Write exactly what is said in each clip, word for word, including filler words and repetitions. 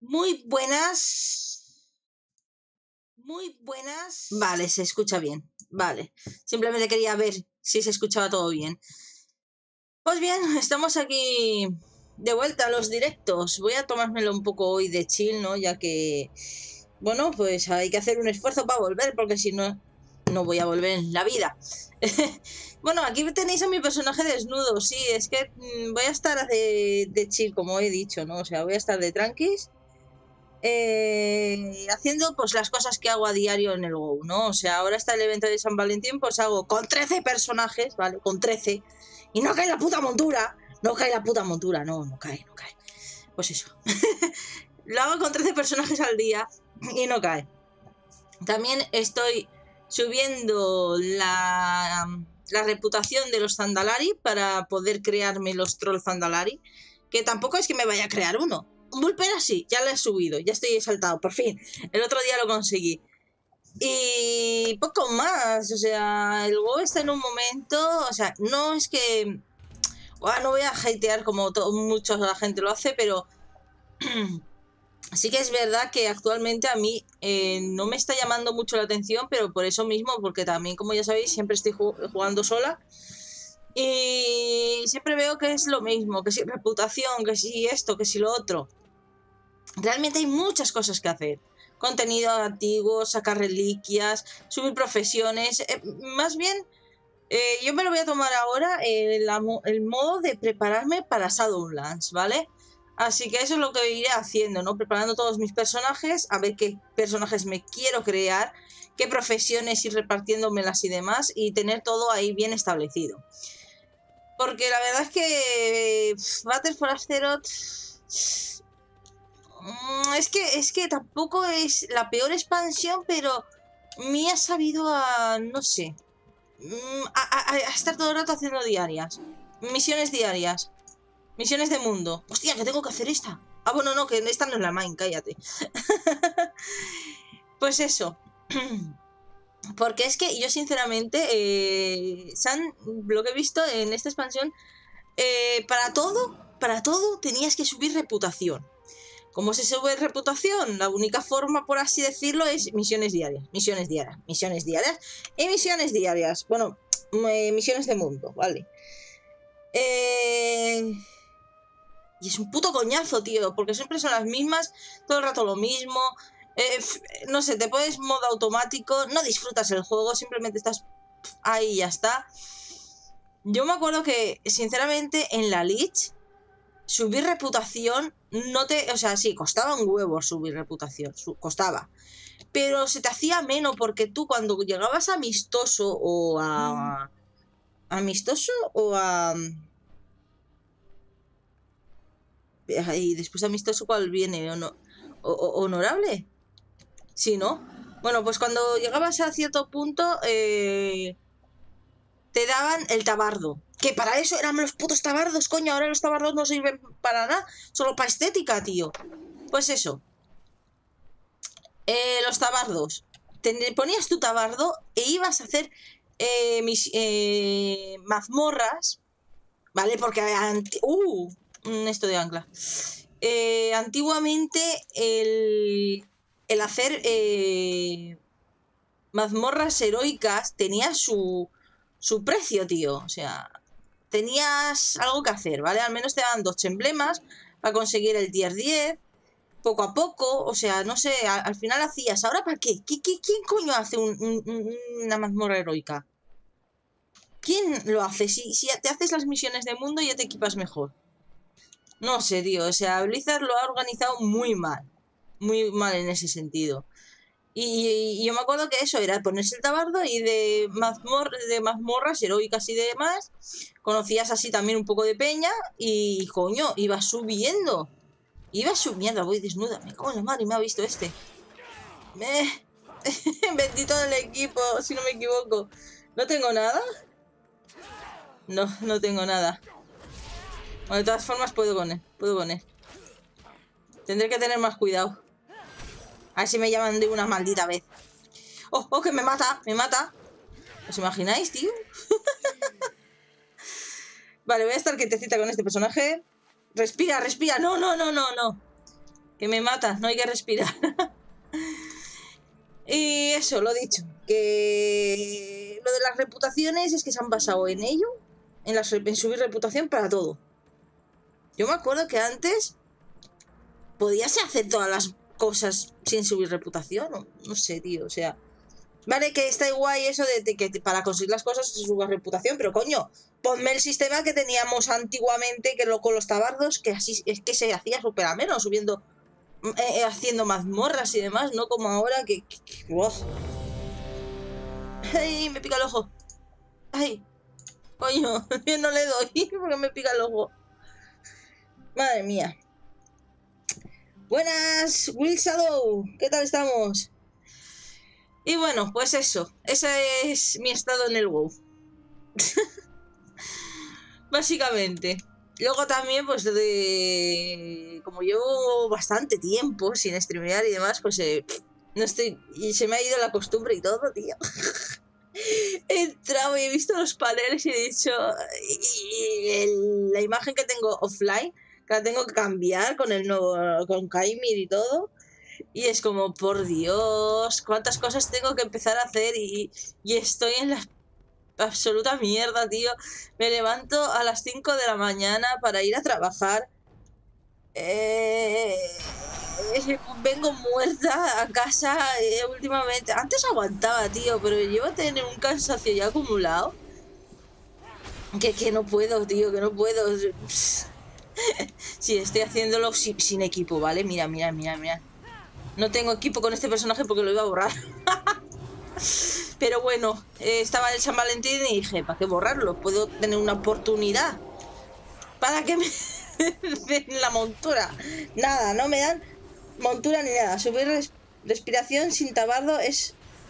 Muy buenas. Muy buenas. Vale, se escucha bien. Vale. Simplemente quería ver si se escuchaba todo bien. Pues bien, estamos aquí de vuelta a los directos. Voy a tomármelo un poco hoy de chill, ¿no? Ya que, bueno, pues hay que hacer un esfuerzo para volver, porque si no, no voy a volver en la vida. Bueno, aquí tenéis a mi personaje desnudo. Sí, es que mmm, voy a estar de, de chill, como he dicho, ¿no? O sea, voy a estar de tranquis. Eh, haciendo pues las cosas que hago a diario en el WoW, ¿no? O sea, ahora está el evento de San Valentín, pues hago con trece personajes, ¿vale? Con trece. Y no cae la puta montura. No cae la puta montura, no, no cae, no cae. Pues eso. Lo hago con trece personajes al día y no cae. También estoy subiendo la, la reputación de los Zandalari para poder crearme los Troll Zandalari. Que tampoco es que me vaya a crear uno. Un Vulpera sí, ya lo he subido, ya estoy exaltado, por fin. El otro día lo conseguí. Y poco más, o sea, el WoW está en un momento, o sea, no es que... Bueno, no voy a hatear como mucha la gente lo hace, pero... Sí que es verdad que actualmente a mí eh, no me está llamando mucho la atención, pero por eso mismo, porque también, como ya sabéis, siempre estoy jugando sola. Y siempre veo que es lo mismo, que si reputación, que si esto, que si lo otro. Realmente hay muchas cosas que hacer. Contenido antiguo, sacar reliquias, subir profesiones. Eh, más bien, eh, yo me lo voy a tomar ahora eh, la, el modo de prepararme para Shadowlands, ¿vale? Así que eso es lo que iré haciendo, ¿no? Preparando todos mis personajes, a ver qué personajes me quiero crear, qué profesiones ir repartiéndomelas y demás, y tener todo ahí bien establecido. Porque la verdad es que Battle for Azeroth... Es que, es que tampoco es la peor expansión, pero me ha sabido a... no sé... A, a, a estar todo el rato haciendo diarias. Misiones diarias. Misiones de mundo. Hostia, que tengo que hacer esta. Ah, bueno, no, que esta no es la main, cállate. Pues eso. Porque es que yo sinceramente, eh, San, lo que he visto en esta expansión, eh, para todo, para todo tenías que subir reputación. ¿Cómo se sube reputación? La única forma, por así decirlo, es misiones diarias, misiones diarias, misiones diarias y misiones diarias. Bueno, eh, misiones de mundo, ¿vale? Eh... Y es un puto coñazo, tío, porque siempre son las mismas, todo el rato lo mismo. Eh, no sé, te pones modo automático, no disfrutas el juego, simplemente estás ahí y ya está. Yo me acuerdo que, sinceramente, en la Lich... subir reputación no te... O sea, sí, costaba un huevo subir reputación, su, costaba. Pero se te hacía menos porque tú cuando llegabas a amistoso o a... ¿Amistoso o a...? Y después de amistoso, ¿cuál viene? ¿O no? ¿O, o, ¿Honorable? Sí, ¿no? Bueno, pues cuando llegabas a cierto punto, eh, te daban el tabardo. Que para eso eran los putos tabardos, coño. Ahora los tabardos no sirven para nada, solo para estética, tío. Pues eso. Eh, los tabardos. Te ponías tu tabardo e ibas a hacer eh, mis eh, mazmorras, ¿vale? Porque... Uh, esto de ancla. Eh, antiguamente el, el hacer eh, mazmorras heroicas tenía su, su precio, tío. O sea, tenías algo que hacer, ¿vale? Al menos te daban dos emblemas para conseguir el tier diez. Poco a poco, o sea, no sé, al, al final hacías. ¿Ahora para qué? ¿Qui, qui, quién coño hace un, un, una mazmorra heroica? ¿Quién lo hace? Si, si te haces las misiones de mundo ya te equipas mejor. No sé, tío, o sea, Blizzard lo ha organizado muy mal. Muy mal en ese sentido. Y, y yo me acuerdo que eso era ponerse el tabardo y de, mazmor, de mazmorras heroicas y demás. Conocías así también un poco de peña y, coño, ibas subiendo. Iba subiendo, voy desnuda. Me cago en la madre, me ha visto este. Me... Bendito del equipo, si no me equivoco. ¿No tengo nada? No, no tengo nada. Bueno, de todas formas puedo con él. Puedo con él. Tendré que tener más cuidado. A ver si me llaman de una maldita vez. ¡Oh, oh, que me mata! ¡Me mata! ¿Os imagináis, tío? Vale, voy a estar quietecita con este personaje. Respira, respira. No, no, no, no, no. Que me matas, no hay que respirar. Y eso, lo dicho. Que lo de las reputaciones es que se han basado en ello. En, las, en subir reputación para todo. Yo me acuerdo que antes podías hacer todas las cosas sin subir reputación. No, no sé, tío, o sea... Vale, que está guay eso de, de que para conseguir las cosas se suba reputación, pero coño, ponme el sistema que teníamos antiguamente, que lo, con los tabardos, que así es que se hacía súper ameno, subiendo, eh, haciendo mazmorras y demás, no como ahora que... que, que wow. ¡Ay, me pica el ojo! ¡Ay! Coño, yo no le doy porque me pica el ojo. Madre mía. Buenas, Will Shadow, ¿qué tal estamos? Y bueno, pues eso, ese es mi estado en el WoW. Básicamente. Luego también, pues de... Como llevo bastante tiempo sin streamear y demás, pues eh, no estoy... Y se me ha ido la costumbre y todo, tío. He entrado y he visto los paneles y he dicho... Y el, la imagen que tengo offline, que la tengo que cambiar con el nuevo... Con Kaimir y todo... Y es como, por Dios, cuántas cosas tengo que empezar a hacer y, y estoy en la absoluta mierda, tío. Me levanto a las cinco de la mañana para ir a trabajar. Eh, vengo muerta a casa eh, últimamente. Antes aguantaba, tío, pero llevo a tener un cansancio ya acumulado. Que, que no puedo, tío, que no puedo. Sí, estoy haciéndolo sin, sin equipo, ¿vale? Mira, mira, mira, mira. No tengo equipo con este personaje porque lo iba a borrar. Pero bueno, eh, estaba el San Valentín y dije, ¿para qué borrarlo? Puedo tener una oportunidad para que me den la montura. Nada, no me dan montura ni nada. Subir res respiración sin tabardo es...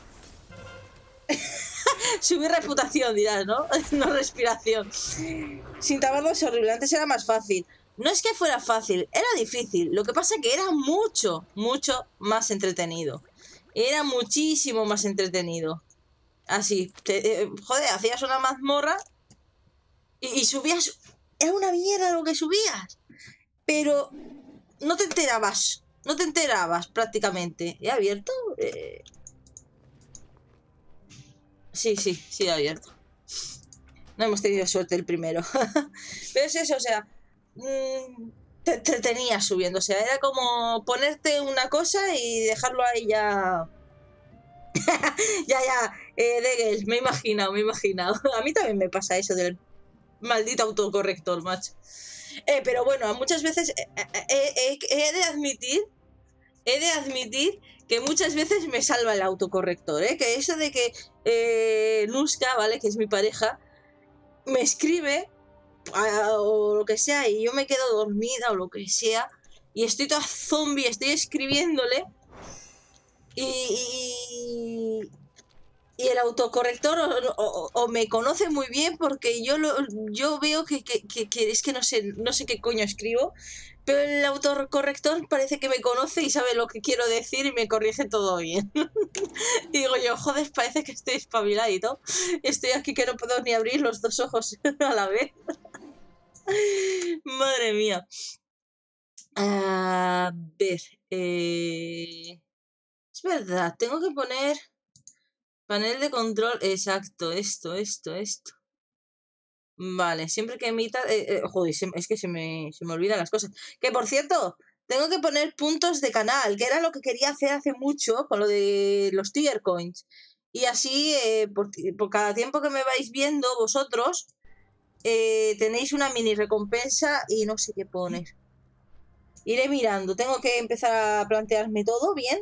Subir reputación, dirás, ¿no? No respiración. Sin tabardo es horrible. Antes era más fácil. No es que fuera fácil, era difícil. Lo que pasa es que era mucho, mucho más entretenido. Era muchísimo más entretenido. Así, te, eh, joder, hacías una mazmorra y, y subías... Era una mierda lo que subías. Pero no te enterabas. No te enterabas prácticamente. ¿He abierto? Eh... Sí, sí, sí he abierto. No hemos tenido suerte el primero. Pero es eso, o sea... Te entretenías subiendo, o sea, era como ponerte una cosa y dejarlo ahí ya. ya, ya, eh, Degel, me he imaginado, me he imaginado. A mí también me pasa eso del maldito autocorrector, macho. Eh, pero bueno, muchas veces eh, eh, eh, he de admitir, he de admitir que muchas veces me salva el autocorrector, ¿eh? Que eso de que eh, Nuska, ¿vale? Que es mi pareja, me escribe o lo que sea y yo me quedo dormida o lo que sea y estoy toda zombie, estoy escribiéndole y, y, y el autocorrector o, o, o me conoce muy bien porque yo lo, yo veo que, que, que, que es que no sé, no sé qué coño escribo, pero el autocorrector parece que me conoce y sabe lo que quiero decir y me corrige todo bien. Y digo yo, joder, parece que estoy espabiladito. Estoy aquí que no puedo ni abrir los dos ojos a la vez. Madre mía. A ver. Eh... Es verdad, tengo que poner panel de control. Exacto, esto, esto, esto. Vale, siempre que emita... Eh, eh, joder, es que se me, se me olvidan las cosas. Que por cierto, tengo que poner puntos de canal, que era lo que quería hacer hace mucho con lo de los tier coins. Y así, eh, por, por cada tiempo que me vais viendo vosotros, eh, tenéis una mini recompensa y no sé qué poner. Iré mirando, tengo que empezar a plantearme todo bien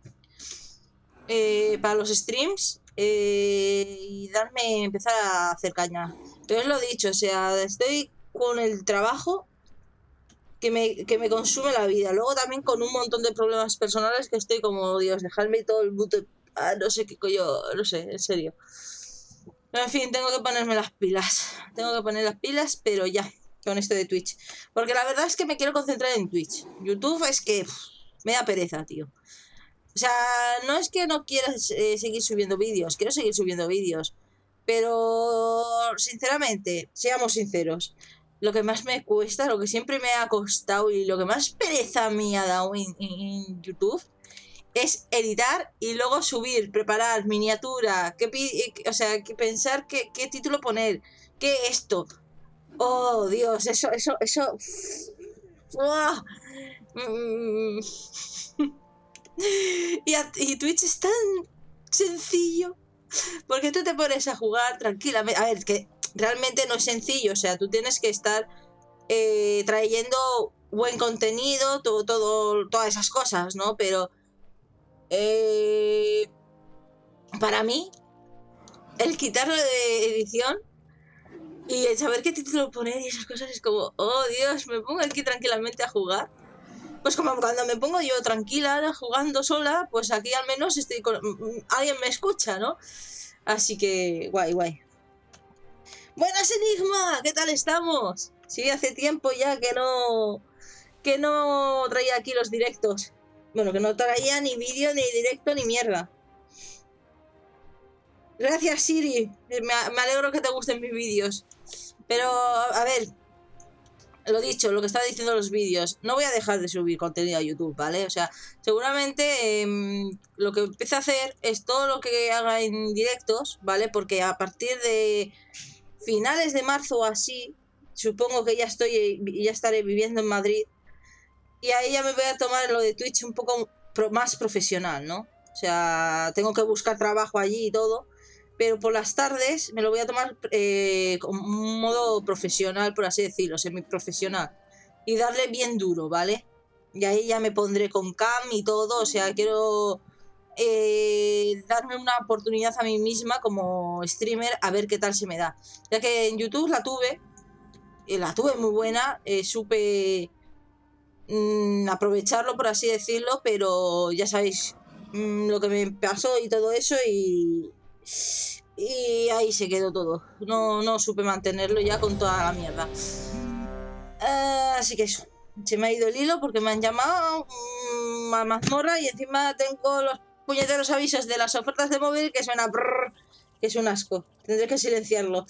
eh, para los streams eh, y darme, empezar a hacer caña. Pero es lo dicho, o sea, estoy con el trabajo que me, que me consume la vida. Luego también con un montón de problemas personales que estoy como, Dios, dejadme todo el boot, ah, no sé qué coño, no sé, en serio. En fin, tengo que ponerme las pilas. Tengo que poner las pilas, pero ya, con esto de Twitch. Porque la verdad es que me quiero concentrar en Twitch. YouTube es que pff, me da pereza, tío. O sea, no es que no quiera eh, seguir subiendo vídeos. Quiero seguir subiendo vídeos. Pero, sinceramente, seamos sinceros. lo que más me cuesta, lo que siempre me ha costado y lo que más pereza me ha dado en, en, en YouTube es editar y luego subir, preparar, miniatura, que, o sea, que pensar qué, qué título poner, qué esto. Oh, Dios, eso, eso, eso... ¡Uah! Mm. y, a, y Twitch es tan sencillo, porque tú te pones a jugar tranquilamente. A ver, que realmente no es sencillo, o sea, tú tienes que estar eh, trayendo buen contenido, todo, todo, todas esas cosas, ¿no? Pero eh, para mí, el quitarlo de edición y el saber qué título poner y esas cosas es como, oh Dios, me pongo aquí tranquilamente a jugar. Pues como cuando me pongo yo tranquila jugando sola, pues aquí al menos estoy con... alguien me escucha, ¿no? Así que guay, guay. Buenas, Enigma, ¿qué tal estamos? Sí, hace tiempo ya que no que no traía aquí los directos. Bueno, que no traía ni vídeo, ni directo, ni mierda. Gracias, Siri. Me, me alegro que te gusten mis vídeos. Pero, a ver, lo dicho, lo que estaba diciendo los vídeos, no voy a dejar de subir contenido a YouTube, ¿vale? O sea, seguramente eh, lo que empiece a hacer es todo lo que haga en directos, ¿vale? Porque a partir de finales de marzo o así, supongo que ya estoy, ya estaré viviendo en Madrid y ahí ya me voy a tomar lo de Twitch un poco pro, más profesional, ¿no? O sea, tengo que buscar trabajo allí y todo, pero por las tardes me lo voy a tomar eh, con un modo profesional, por así decirlo, semiprofesional, y darle bien duro, ¿vale? Y ahí ya me pondré con cam y todo, o sea, quiero eh, darme una oportunidad a mí misma como streamer a ver qué tal se me da. Ya que en YouTube la tuve, eh, la tuve muy buena, eh, supe mmm, aprovecharlo, por así decirlo, pero ya sabéis mmm, lo que me pasó y todo eso y... Y ahí se quedó todo. No, no supe mantenerlo ya con toda la mierda. Uh, así que eso. Se me ha ido el hilo porque me han llamado mmm, a mazmorra y encima tengo los puñeteros avisos de las ofertas de móvil que suena brrr, que es un asco. Tendré que silenciarlo.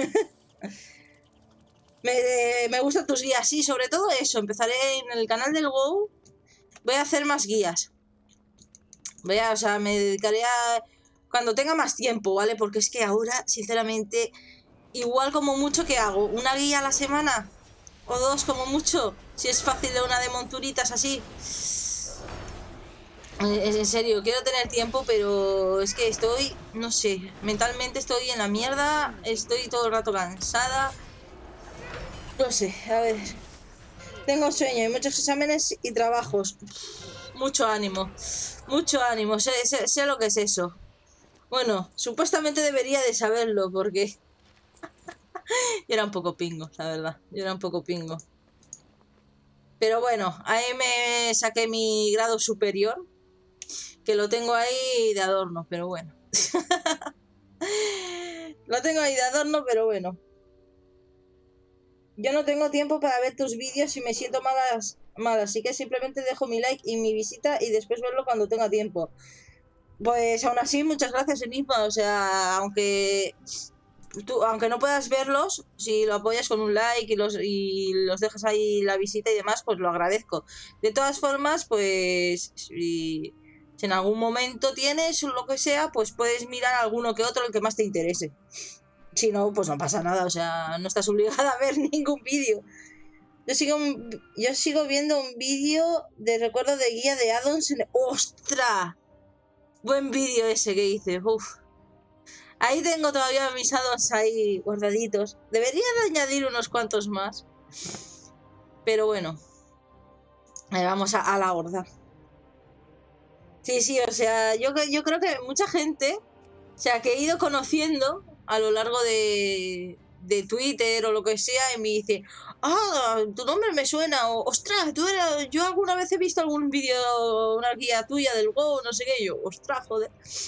me, me gustan tus guías, sí, sobre todo eso. Empezaré en el canal del WoW. Voy a hacer más guías. Voy a, o sea, me dedicaré a... cuando tenga más tiempo, ¿vale? Porque es que ahora, sinceramente, igual como mucho que hago, una guía a la semana o dos como mucho, si es fácil de una de monturitas así. En serio, quiero tener tiempo, pero es que estoy, no sé, mentalmente estoy en la mierda, estoy todo el rato cansada. No sé, a ver. Tengo sueño y muchos exámenes y trabajos. Mucho ánimo, mucho ánimo, sé, sé, sé lo que es eso. Bueno, supuestamente debería de saberlo porque yo era un poco pingo, la verdad. Yo era un poco pingo. Pero bueno, ahí me saqué mi grado superior, que lo tengo ahí de adorno, pero bueno. Lo tengo ahí de adorno, pero bueno. Yo no tengo tiempo para ver tus vídeos y me siento malas, mal, así que simplemente dejo mi like y mi visita y después verlo cuando tenga tiempo. Pues aún así, muchas gracias, Enigma. O sea, aunque tú, aunque no puedas verlos, si lo apoyas con un like y los, y los dejas ahí la visita y demás, pues lo agradezco. De todas formas, pues si, si en algún momento tienes o lo que sea, pues puedes mirar alguno que otro, el que más te interese. Si no, pues no pasa nada, o sea, no estás obligada a ver ningún vídeo. Yo sigo, yo sigo viendo un vídeo de recuerdo de guía de addons en... ¡Ostras! Buen vídeo ese que hice, uff. Ahí tengo todavía mis addons ahí guardaditos. Debería de añadir unos cuantos más. Pero bueno. Eh, vamos a, a la horda. Sí, sí, o sea, yo, yo creo que mucha gente, o sea, que he ido conociendo a lo largo de, de Twitter o lo que sea, y me dice, ah, tu nombre me suena, o ostras, tú eras, yo alguna vez he visto algún vídeo, una guía tuya del WoW, no sé qué, y yo, ostras, joder.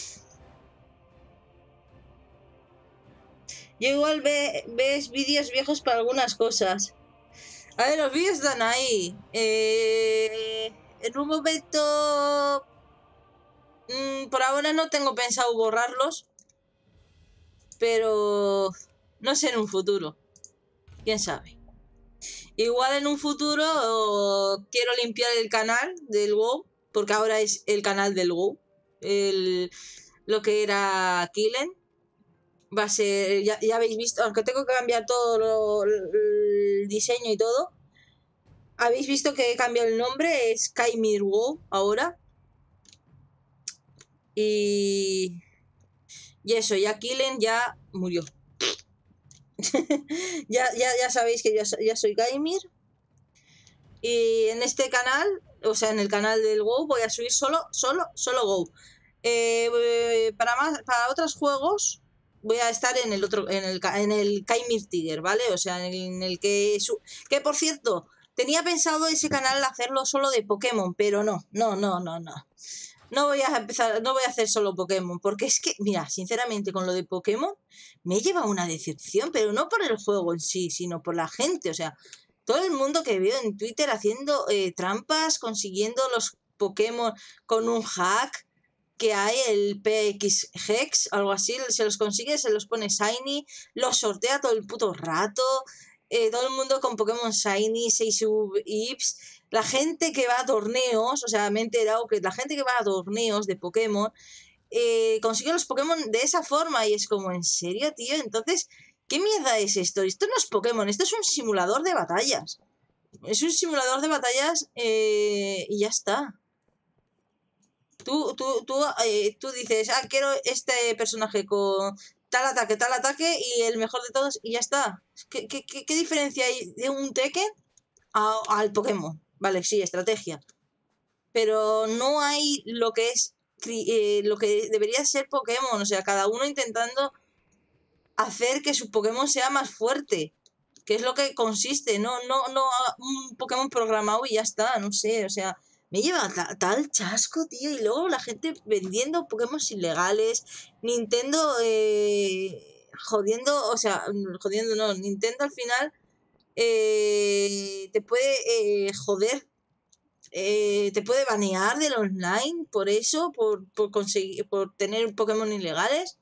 Yo igual ve, ves vídeos viejos para algunas cosas. A ver, los vídeos están ahí. Eh, en un momento... Mmm, por ahora no tengo pensado borrarlos. Pero... no sé en un futuro. ¿Quién sabe? Igual en un futuro oh, quiero limpiar el canal del WoW, porque ahora es el canal del WoW. El, lo que era Killen va a ser, ya, ya habéis visto, aunque tengo que cambiar todo lo, el diseño y todo. Habéis visto que he cambiado el nombre, es Kaimir WoW ahora. Y, y eso, ya Killen ya murió. ya, ya, ya sabéis que ya, ya soy Kaimir. Y en este canal, o sea, en el canal del WoW, voy a subir solo, solo, solo WoW. Eh, para más, para otros juegos voy a estar en el otro, en el, en el Kaimir Tiger, ¿vale? O sea, en el que que por cierto, tenía pensado ese canal hacerlo solo de Pokémon, pero no, no, no, no, no. No voy a empezar, no voy a hacer solo Pokémon, porque es que, mira, sinceramente, con lo de Pokémon me lleva una decepción, pero no por el juego en sí, sino por la gente, o sea, todo el mundo que veo en Twitter haciendo eh, trampas, consiguiendo los Pokémon con un hack que hay, el P X Hex, algo así, se los consigue, se los pone Shiny, los sortea todo el puto rato, eh, todo el mundo con Pokémon Shiny, seis I Ps, la gente que va a torneos, o sea, me he enterado que la gente que va a torneos de Pokémon eh, consigue los Pokémon de esa forma y es como, ¿en serio, tío? Entonces, ¿qué mierda es esto? Esto no es Pokémon, esto es un simulador de batallas. Es un simulador de batallas eh, y ya está. Tú, tú, tú, eh, tú dices, ah, quiero este personaje con tal ataque, tal ataque y el mejor de todos y ya está. ¿Qué, qué, qué, qué diferencia hay de un Tekken a, al Pokémon? Vale, sí, estrategia. Pero no hay lo que es eh, lo que debería ser Pokémon. O sea, cada uno intentando hacer que su Pokémon sea más fuerte. Que es lo que consiste. No, no, no un Pokémon programado y ya está. No sé, o sea, me lleva ta, tal chasco, tío. Y luego la gente vendiendo Pokémon ilegales. Nintendo eh, jodiendo, o sea, jodiendo no. Nintendo al final eh, te puede eh, joder. Eh, te puede banear del online por eso, por, por conseguir, por tener Pokémon ilegales.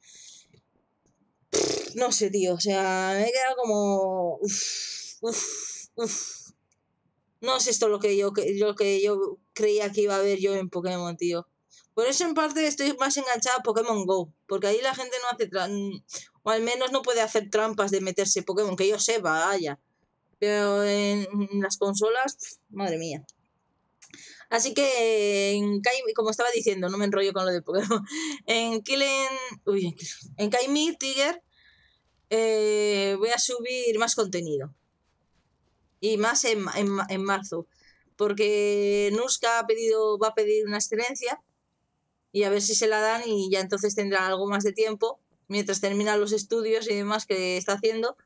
No sé, tío, o sea, me he quedado como... Uf, uf, uf. No es esto lo que yo, lo que yo creía que iba a ver yo en Pokémon, tío. Por eso en parte estoy más enganchada a Pokémon GO, porque ahí la gente no hace... o al menos no puede hacer trampas de meterse Pokémon, que yo sepa, haya. Pero en las consolas, madre mía. Así que, en Kai, como estaba diciendo, no me enrollo con lo de Pokémon. En Killen... Uy, en Kaimir Tiger eh, voy a subir más contenido. Y más en, en, en marzo. Porque Nuska ha pedido, va a pedir una excelencia. Y a ver si se la dan y ya entonces tendrá algo más de tiempo. Mientras termina los estudios y demás que está haciendo.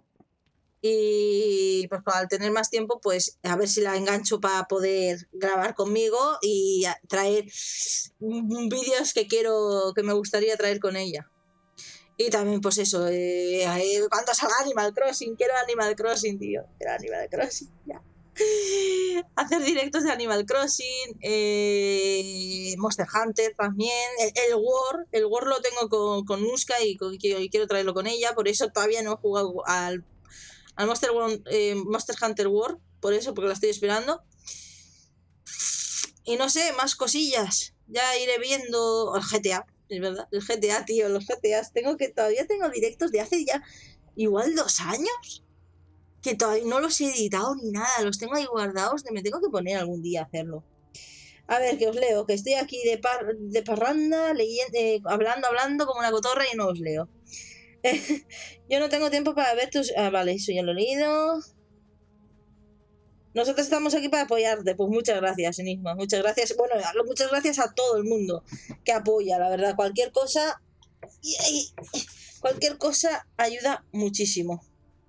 Y pues al tener más tiempo, pues a ver si la engancho para poder grabar conmigo y traer vídeos que quiero, que me gustaría traer con ella. Y también pues eso, eh, eh, cuando salga Animal Crossing, quiero Animal Crossing, tío, quiero Animal Crossing, ya. Hacer directos de Animal Crossing, eh, Monster Hunter también, el, el War, el War lo tengo con, con Nuska y, con, y quiero traerlo con ella, por eso todavía no he jugado al al Monster, eh, Monster Hunter World, por eso, porque la estoy esperando. Y no sé, más cosillas. Ya iré viendo el G T A, es verdad. El G T A, tío, los G T As. Tengo que, todavía tengo directos de hace ya igual dos años. Que todavía no los he editado ni nada. Los tengo ahí guardados. Me tengo que poner algún día a hacerlo. A ver, que os leo. Que estoy aquí de, par, de parranda, leyendo, eh, hablando, hablando como una cotorra y no os leo. Yo no tengo tiempo para ver tus... Ah, vale, eso ya lo he leído. Nosotros estamos aquí para apoyarte. Pues muchas gracias, Enigma. Muchas gracias. Bueno, muchas gracias a todo el mundo que apoya, la verdad. Cualquier cosa... Cualquier cosa ayuda muchísimo.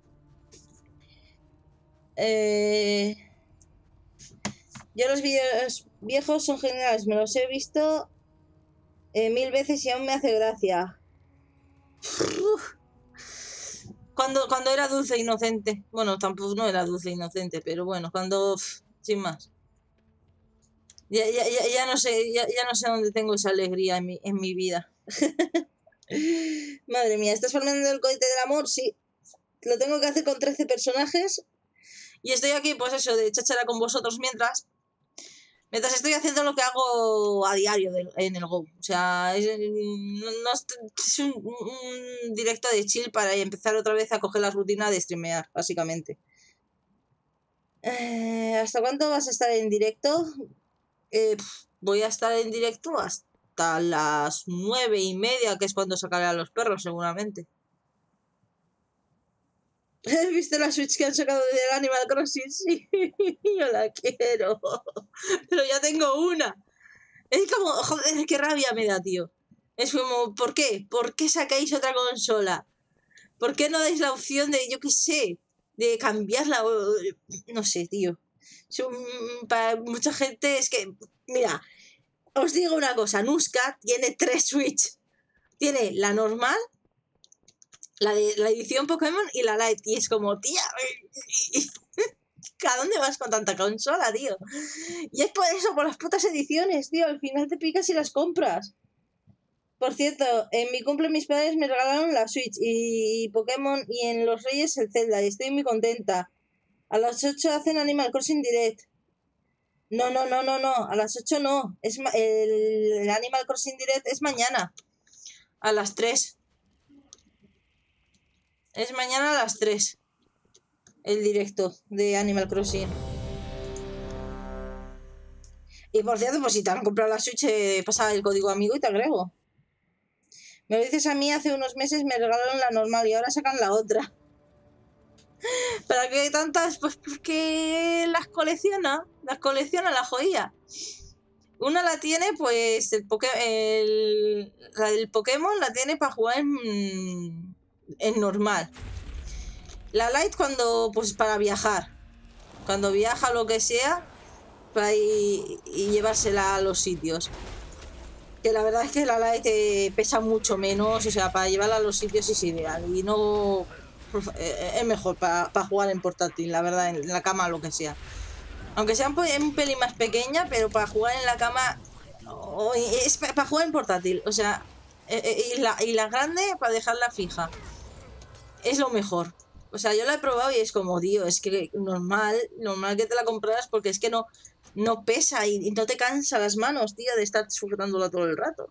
Eh... Yo los vídeos viejos son geniales. Me los he visto eh, mil veces y aún me hace gracia. Uf. Cuando, cuando era dulce e inocente. Bueno, tampoco no era dulce e inocente, pero bueno, cuando... Pff, sin más. Ya, ya, ya, ya no sé, ya, ya no sé dónde tengo esa alegría en mi, en mi vida. Madre mía, ¿estás formando el cohete del amor? Sí. Lo tengo que hacer con trece personajes Y estoy aquí, pues eso, de cháchara con vosotros mientras... Mientras estoy haciendo lo que hago a diario de, en el Go. O sea, es, no, no, es un, un directo de chill para empezar otra vez a coger la rutina de streamear, básicamente. Eh, ¿Hasta cuándo vas a estar en directo? Eh, voy a estar en directo hasta las nueve y media, que es cuando sacaré a los perros, seguramente. ¿Has visto la Switch que han sacado del Animal Crossing? Sí, yo la quiero. Pero ya tengo una. Es como, joder, qué rabia me da, tío. Es como, ¿por qué? ¿Por qué sacáis otra consola? ¿Por qué no dais la opción de, yo qué sé, de cambiarla? No sé, tío. Para mucha gente es que, mira, os digo una cosa, Nuska tiene tres Switch. Tiene la normal, la de la edición Pokémon y la Lite. Y es como, tía, ¿a dónde vas con tanta consola, tío? Y es por eso, por las putas ediciones, tío. Al final te picas y las compras. Por cierto, en mi cumple mis padres me regalaron la Switch y Pokémon y en los Reyes el Zelda y estoy muy contenta. A las ocho hacen Animal Crossing Direct. No, no, no, no, no. A las ocho no. Es el, el Animal Crossing Direct es mañana. A las tres. Es mañana a las tres. El directo de Animal Crossing. Y por cierto, pues si te han comprado la Switch, eh, pasa el código amigo y te agrego. Me lo dices a mí, hace unos meses me regalaron la normal y ahora sacan la otra. ¿Para qué tantas? Pues porque las colecciona. Las colecciona la joya. Una la tiene, pues, el, poke, el la del Pokémon la tiene para jugar en, en normal. La Lite cuando, pues, para viajar. Cuando viaja o lo que sea, para ir, y llevársela a los sitios. Que la verdad es que la Lite pesa mucho menos, o sea, para llevarla a los sitios es ideal. Y no... es mejor para pa jugar en portátil, la verdad, en la cama o lo que sea. Aunque sea un, un pelín más pequeña, pero para jugar en la cama oh, es para jugar en portátil. O sea, y la, y la grande para dejarla fija. Es lo mejor. O sea, yo la he probado y es como, tío, es que normal, normal que te la compraras porque es que no, no pesa y, y no te cansa las manos, tío, de estar sujetándola todo el rato.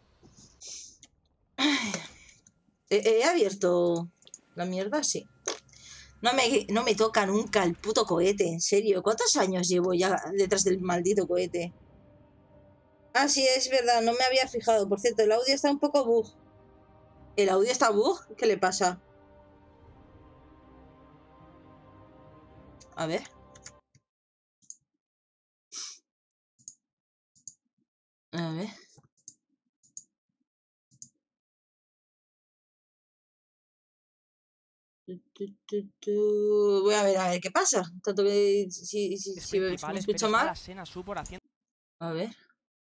He, he abierto la mierda, sí. No me, no me toca nunca el puto cohete, en serio. ¿Cuántos años llevo ya detrás del maldito cohete? Ah, sí, es verdad, no me había fijado. Por cierto, el audio está un poco bug. ¿El audio está bug? ¿Qué le pasa? A ver. A ver. Voy a ver, a ver qué pasa. Tanto que si, si, si me escucha mal. A ver.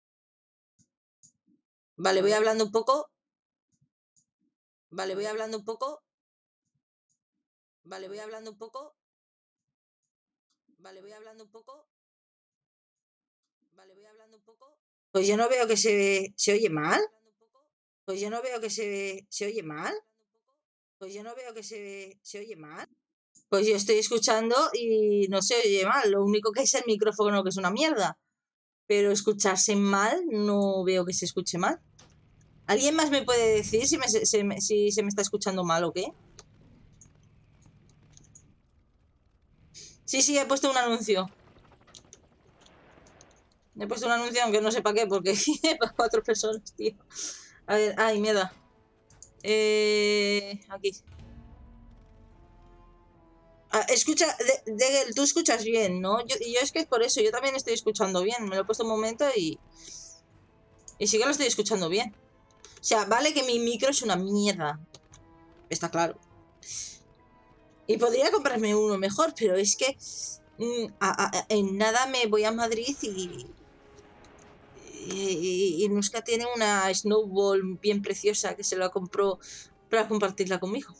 Vale, voy hablando un poco. Vale, voy hablando un poco. Vale, voy hablando un poco. Vale, voy hablando un poco. Vale, voy hablando un poco. Pues yo no veo que se, se oye mal. Pues yo no veo que se, se oye mal. Pues yo no veo que se, se oye mal. Pues yo estoy escuchando y no se oye mal. Lo único que es el micrófono, que es una mierda. Pero escucharse mal, no veo que se escuche mal. ¿Alguien más me puede decir si, me, se, si se me está escuchando mal o qué? Sí, sí, he puesto un anuncio. He puesto un anuncio, aunque no sé para qué, porque para cuatro personas, tío. A ver, ay, mierda. Eh, aquí. Ah, escucha, Degel, tú escuchas bien, ¿no? Yo, yo es que es por eso, yo también estoy escuchando bien. Me lo he puesto un momento y... Y sí que lo estoy escuchando bien. O sea, vale que mi micro es una mierda. Está claro. Y podría comprarme uno mejor, pero es que... Mmm, a, a, en nada me voy a Madrid y... Y, y Nuska tiene una Snowball bien preciosa que se la compró para compartirla conmigo.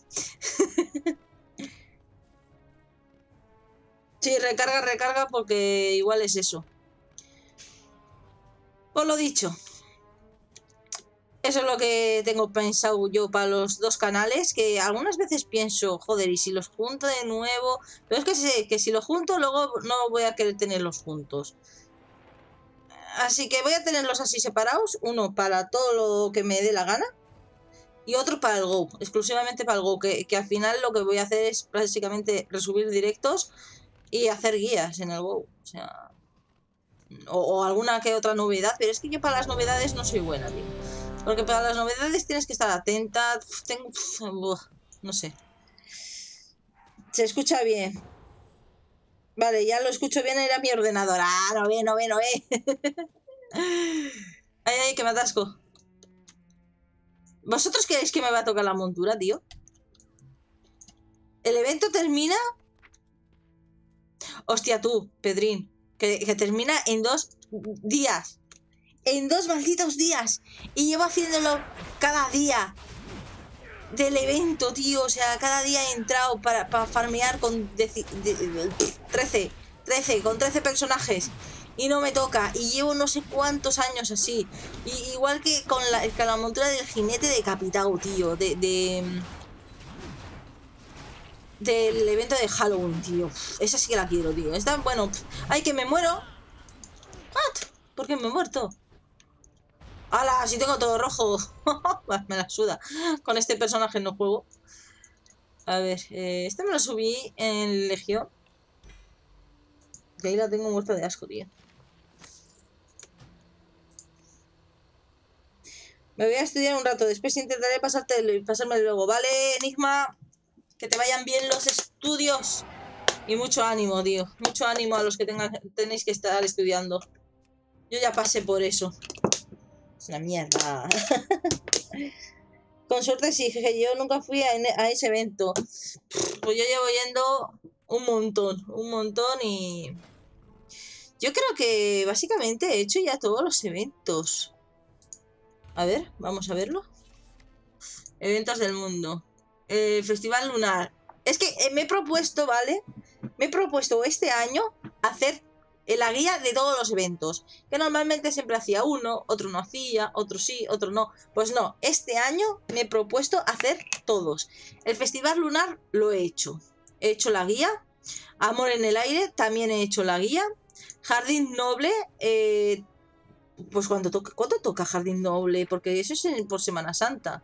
Sí, recarga, recarga, porque igual es eso. Por lo dicho. Eso es lo que tengo pensado yo para los dos canales, que algunas veces pienso, joder, y si los junto de nuevo, pero es que sé que si los junto luego no voy a querer tenerlos juntos. Así que voy a tenerlos así separados, uno para todo lo que me dé la gana y otro para el Go, exclusivamente para el Go, que, que al final lo que voy a hacer es básicamente resubir directos y hacer guías en el Go, o sea, o, o alguna que otra novedad, pero es que yo para las novedades no soy buena, tío. Porque para las novedades tienes que estar atenta. Tengo... No sé. Se escucha bien. Vale, ya lo escucho bien, era mi ordenador. Ah, no ve, no ve, no ve. Ay, ay, que me atasco. ¿Vosotros queréis que me va a tocar la montura, tío? ¿El evento termina? Hostia, tú, Pedrín. Que, que termina en dos días. En dos malditos días. Y llevo haciéndolo cada día del evento, tío. O sea, cada día he entrado para, para farmear con trece, trece, con trece personajes. Y no me toca. Y llevo no sé cuántos años así. Y, igual que con la, con la montura del jinete decapitado, tío. De, de... Del evento de Halloween, tío. Esa sí que la quiero, tío. Está, bueno, ay, que me muero. ¿What? ¿Por qué me he muerto? ¡Hala! Si tengo todo rojo. Me la suda. Con este personaje no juego. A ver, eh, este me lo subí en Legión. Y ahí la tengo muerta de asco, tío. Me voy a estudiar un rato. Después intentaré pasarte, pasarme luego. Vale, Enigma. Que te vayan bien los estudios. Y mucho ánimo, tío. Mucho ánimo a los que tengan, tenéis que estar estudiando. Yo ya pasé por eso. Es una mierda. Con suerte sí, que yo nunca fui a, a ese evento. Pues yo llevo yendo un montón, un montón y... Yo creo que básicamente he hecho ya todos los eventos. A ver, vamos a verlo. Eventos del mundo. Eh, Festival Lunar. Es que eh, me he propuesto, ¿vale? Me he propuesto este año hacer la guía de todos los eventos, que normalmente siempre hacía uno, otro no hacía, otro sí, otro no. Pues no, este año me he propuesto hacer todos. El Festival Lunar lo he hecho. He hecho la guía. Amor en el aire también he hecho la guía. Jardín Noble, eh, pues cuando toca, ¿cuándo toca Jardín Noble? Porque eso es en, por Semana Santa.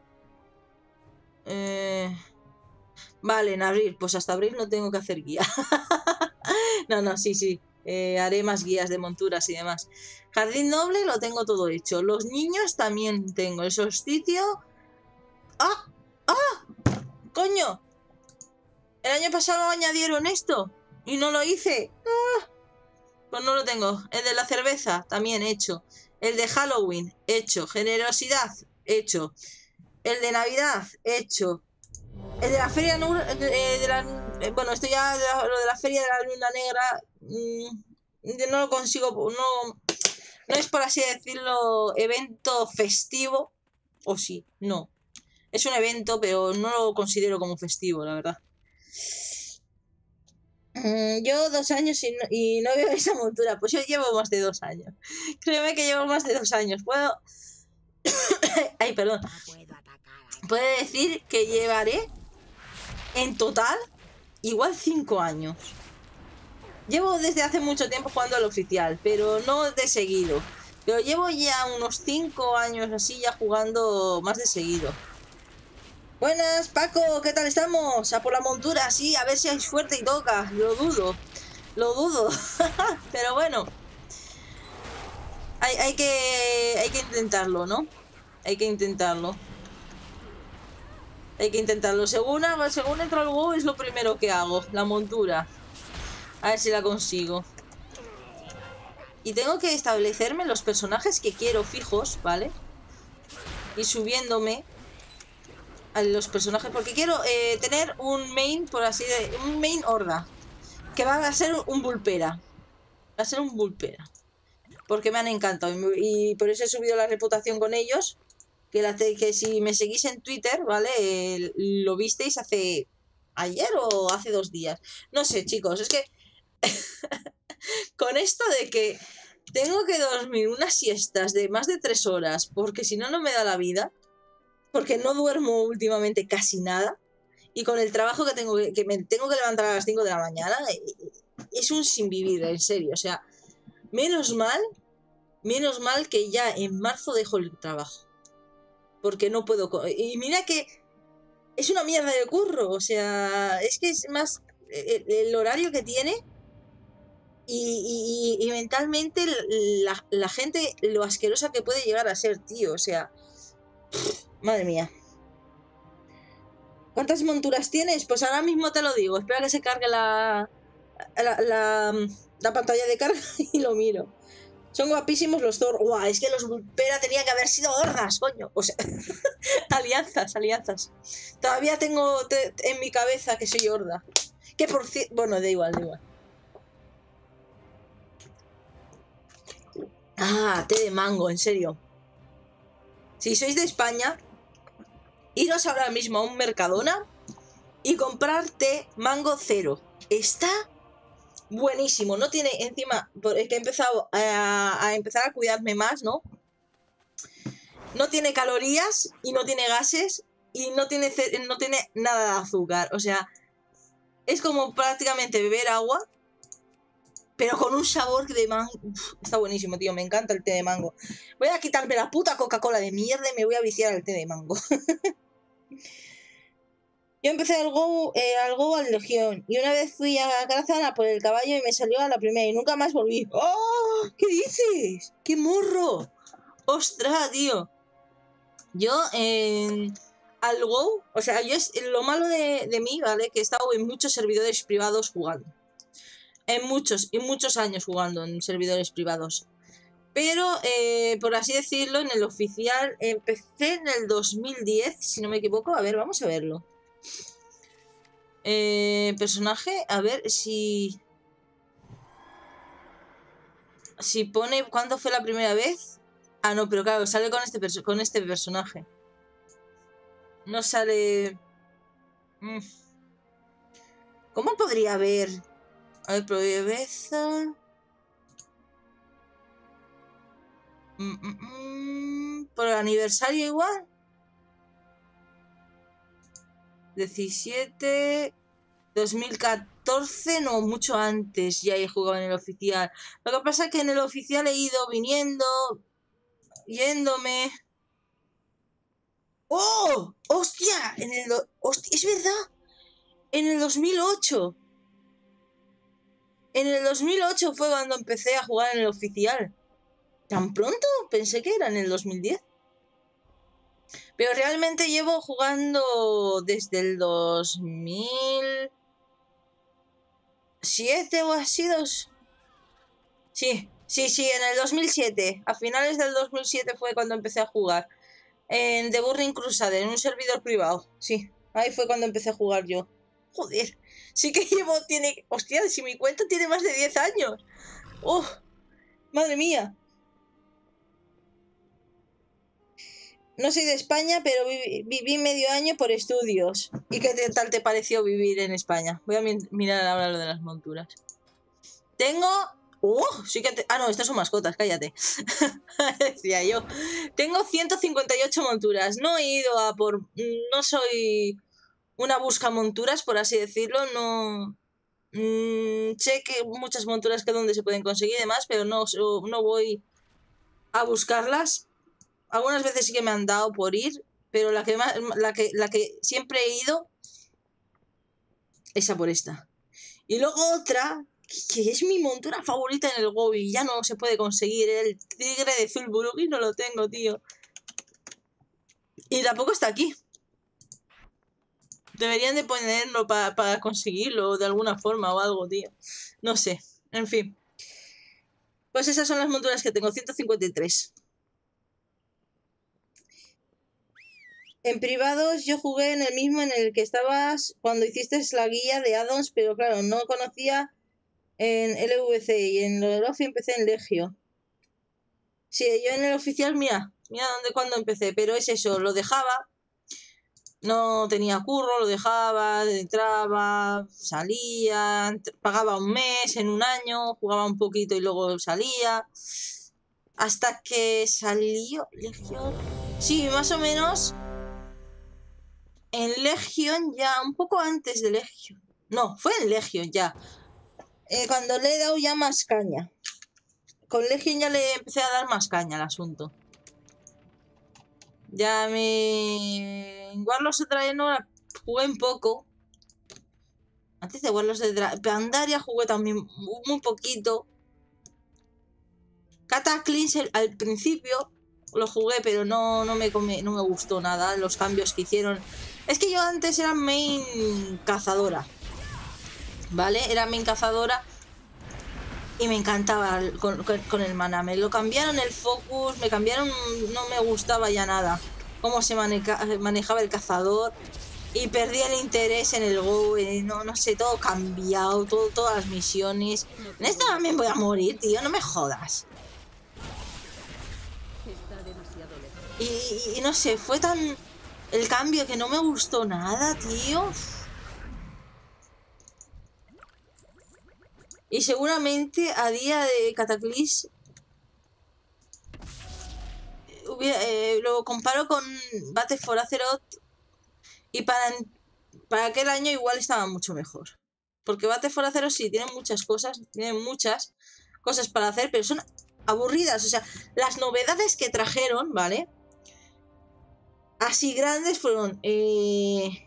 Eh, vale, en abril, pues hasta abril no tengo que hacer guía. No, no, sí, sí. Eh, haré más guías de monturas y demás. Jardín Noble lo tengo todo hecho. Los niños también tengo. El solsticio... ¡Ah! ¡Ah! ¡Coño! El año pasado añadieron esto y no lo hice. ¡Ah! Pues no lo tengo. El de la cerveza también hecho. El de Halloween hecho. Generosidad hecho. El de Navidad hecho. El de la feria de, de la, bueno, esto ya de la, lo de la feria de la luna negra mmm, no lo consigo, no, no es por así decirlo evento festivo, o sí, no. Es un evento, pero no lo considero como festivo, la verdad. Mm, yo dos años y no, y no veo esa montura, pues yo llevo más de dos años. Créeme que llevo más de dos años. Puedo... Ay, perdón. Puedo decir que llevaré en total, igual cinco años. Llevo desde hace mucho tiempo jugando al oficial, pero no de seguido. Pero llevo ya unos cinco años así ya jugando más de seguido. Buenas, Paco, ¿qué tal estamos? A por la montura, sí, a ver si hay suerte y toca. Lo dudo, lo dudo. Pero bueno. Hay, hay, que, hay que intentarlo, ¿no? Hay que intentarlo. Hay que intentarlo. Según, según entro al WoW es lo primero que hago. La montura. A ver si la consigo. Y tengo que establecerme los personajes que quiero fijos, ¿vale? Y subiéndome a los personajes. Porque quiero eh, tener un main, por así decirlo, un main horda. Que va a ser un vulpera. Va a ser un vulpera. Porque me han encantado. Y, y por eso he subido la reputación con ellos. Que, la te, que si me seguís en Twitter, ¿vale? Eh, lo visteis hace... ¿Ayer o hace dos días? No sé, chicos, es que... con esto de que tengo que dormir unas siestas de más de tres horas, porque si no, no me da la vida. Porque no duermo últimamente casi nada. Y con el trabajo que tengo, que me tengo que levantar a las cinco de la mañana, es un sin vivir, en serio. O sea, menos mal, menos mal que ya en marzo dejo el trabajo. Porque no puedo... Y mira que es una mierda de curro. O sea, es que es más el, el horario que tiene y, y, y mentalmente la, la gente, lo asquerosa que puede llegar a ser, tío. O sea, pff, madre mía. ¿Cuántas monturas tienes? Pues ahora mismo te lo digo. Espera que se cargue la, la, la, la pantalla de carga y lo miro. Son guapísimos los Thor. Guau, es que los Vulpera tenían que haber sido hordas, coño. O sea, alianzas, alianzas. Todavía tengo te, en mi cabeza que soy horda. Que por cierto... Bueno, da igual, da igual. Ah, té de mango, en serio. Si sois de España, iros ahora mismo a un Mercadona y comprar té mango cero. Está buenísimo. No tiene, encima, es que he empezado a, a empezar a cuidarme más, ¿no? No tiene calorías y no tiene gases y no tiene, no tiene nada de azúcar. O sea, es como prácticamente beber agua, pero con un sabor de mango. Uf, está buenísimo, tío. Me encanta el té de mango. Voy a quitarme la puta Coca-Cola de mierda y me voy a viciar al té de mango. Yo empecé al Go, eh, al Go al Legión y una vez fui a Carazana por el caballo y me salió a la primera y nunca más volví. ¡Oh! ¿Qué dices? ¡Qué morro! ¡Ostras, tío! Yo en... Eh, al Go, o sea, yo es lo malo de, de mí, ¿vale? Que he estado en muchos servidores privados jugando. En muchos, y muchos años jugando en servidores privados. Pero, eh, por así decirlo, en el oficial empecé en el dos mil diez, si no me equivoco. A ver, vamos a verlo. Eh, personaje, a ver si... Si pone cuándo fue la primera vez. Ah, no, pero claro, sale con este, perso con este personaje. No sale... Mm. ¿Cómo podría haber? A ver, probeza... Mm, mm, mm. ¿Por el aniversario igual? diecisiete... dos mil catorce, no, mucho antes ya he jugado en el oficial. Lo que pasa es que en el oficial he ido viniendo, yéndome. ¡Oh! ¡Hostia! En el ¡Hostia! ¡Es verdad! En el dos mil ocho. En el dos mil ocho fue cuando empecé a jugar en el oficial. ¿Tan pronto? Pensé que era en el dos mil diez. Pero realmente llevo jugando desde el dos mil siete o así, dos... Sí, sí, sí, en el dos mil siete. A finales del dos mil siete fue cuando empecé a jugar. En The Burning Crusade, en un servidor privado. Sí, ahí fue cuando empecé a jugar yo. Joder, sí que llevo, tiene... Hostia, si mi cuenta tiene más de diez años. ¡Oh! ¡Madre mía! No soy de España, pero viví, viví medio año por estudios. ¿Y qué tal te pareció vivir en España? Voy a mi mirar ahora lo de las monturas. Tengo... ¡Oh! Sí que te... Ah, no, estas son mascotas, cállate. Decía yo. Tengo ciento cincuenta y ocho monturas. No he ido a por... No soy una busca monturas, por así decirlo. No... Mm, sé que muchas monturas que donde se pueden conseguir y demás, pero no, no voy a buscarlas. Algunas veces sí que me han dado por ir, pero la que, más, la que, la que siempre he ido es a por esta. Y luego otra... que es mi montura favorita en el Go y ya no se puede conseguir, el tigre de Zul'Buruk, y no lo tengo, tío. Y tampoco está aquí. Deberían de ponerlo para pa conseguirlo de alguna forma o algo, tío. No sé, en fin. Pues esas son las monturas que tengo, ciento cincuenta y tres. En privados yo jugué en el mismo en el que estabas cuando hiciste la guía de addons, pero claro, no conocía... En L V C y en lo del Ofi empecé en Legio. Sí, yo en el oficial, mira, mira dónde cuando empecé, pero es eso, lo dejaba No tenía curro, lo dejaba, entraba, salía, pagaba un mes en un año, jugaba un poquito y luego salía. Hasta que salió Legion. Sí, más o menos en Legion ya, un poco antes de Legion. No, fue en Legion ya. Eh, cuando le he dado ya más caña. Con Legion ya le empecé a dar más caña al asunto. Ya me... En Warlords of Draenor jugué un poco. Antes de Warlords of Draenor... Pandaria jugué también muy poquito. Cataclysm al principio lo jugué, pero no, no, me, no me gustó nada los cambios que hicieron. Es que yo antes era main cazadora. ¿Vale? Era main cazadora. Y me encantaba con, con, con el maná. Me lo cambiaron el focus, me cambiaron... No me gustaba ya nada cómo se maneja, manejaba el cazador. Y perdí el interés en el Go. Eh, no, no sé, todo cambiado, todo, todas las misiones. En esta también voy a morir, tío, no me jodas. Y, y, y no sé, fue tan... El cambio que no me gustó nada, tío. Y seguramente a día de Cataclysm eh, lo comparo con Battle for Azeroth y para, para aquel año igual estaba mucho mejor. Porque Battle for Azeroth sí tiene muchas cosas, tiene muchas cosas para hacer, pero son aburridas. O sea, las novedades que trajeron, ¿vale? Así grandes fueron eh,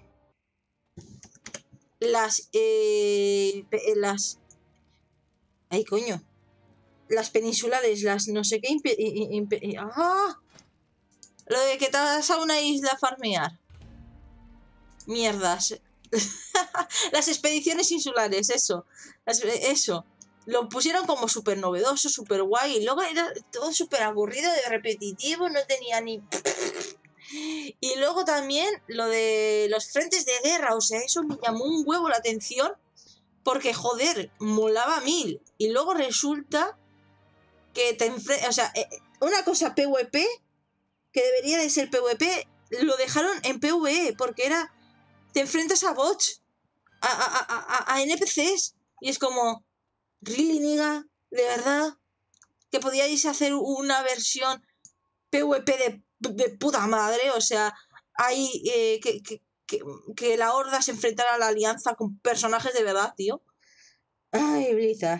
las eh, las ay coño las peninsulares, las no sé qué imp imp ¡ah! Lo de que te vas a una isla a farmear, mierdas. Las expediciones insulares, eso, eso lo pusieron como súper novedoso, súper guay, y luego era todo súper aburrido y repetitivo, no tenía ni... Y luego también lo de los frentes de guerra, o sea, eso me llamó un huevo la atención, porque joder, molaba mil. Y luego resulta que te enfrentas, o sea, una cosa PvP, que debería de ser PvP, lo dejaron en PvE, porque era, te enfrentas a bots, a, a, a, a N P Cs, y es como, really, niga, de verdad, que podíais hacer una versión PvP de, de puta madre, o sea, hay eh, que, que, que, que la horda se enfrentara a la alianza con personajes de verdad, tío. Ay, Blizzard.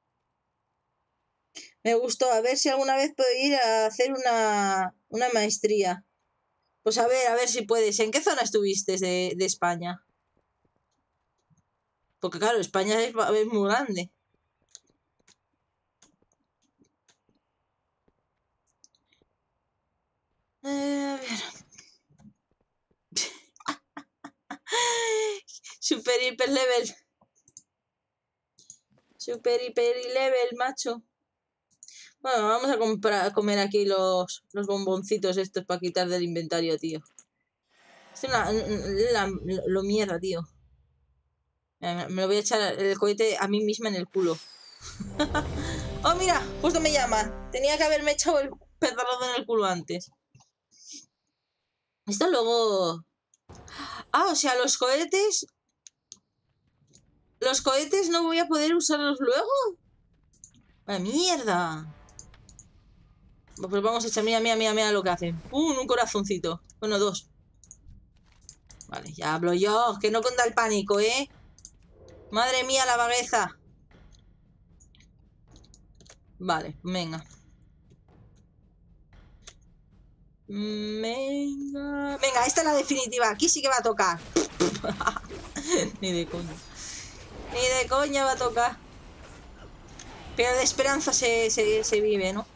Me gustó, a ver si alguna vez puedo ir a hacer una, una maestría. Pues a ver, a ver si puedes. ¿En qué zona estuviste de, de España? Porque claro, España es, es muy grande. Eh, a ver. Super hiper level. Super hiper level, macho. Bueno, vamos a comprar, a comer aquí los, los bomboncitos estos para quitar del inventario, tío. Es una, la, lo mierda, tío. Me lo voy a echar el cohete a mí misma en el culo. Oh, mira, justo me llaman. Tenía que haberme echado el petardo en el culo antes. Esto luego... Ah, o sea, los cohetes... Los cohetes no voy a poder usarlos luego. ¡Ah, mierda! Pues vamos a echar, mira, mira, mira, mira lo que hacen. ¡Pum! Un corazoncito. Bueno, dos. Vale, ya hablo yo. Que no conta el pánico, ¿eh? Madre mía, la vagueza. Vale, venga. Venga. Venga, esta es la definitiva. Aquí sí que va a tocar. Ni de coña. Ni de coña va a tocar. Pero de esperanza se, se, se vive, ¿no?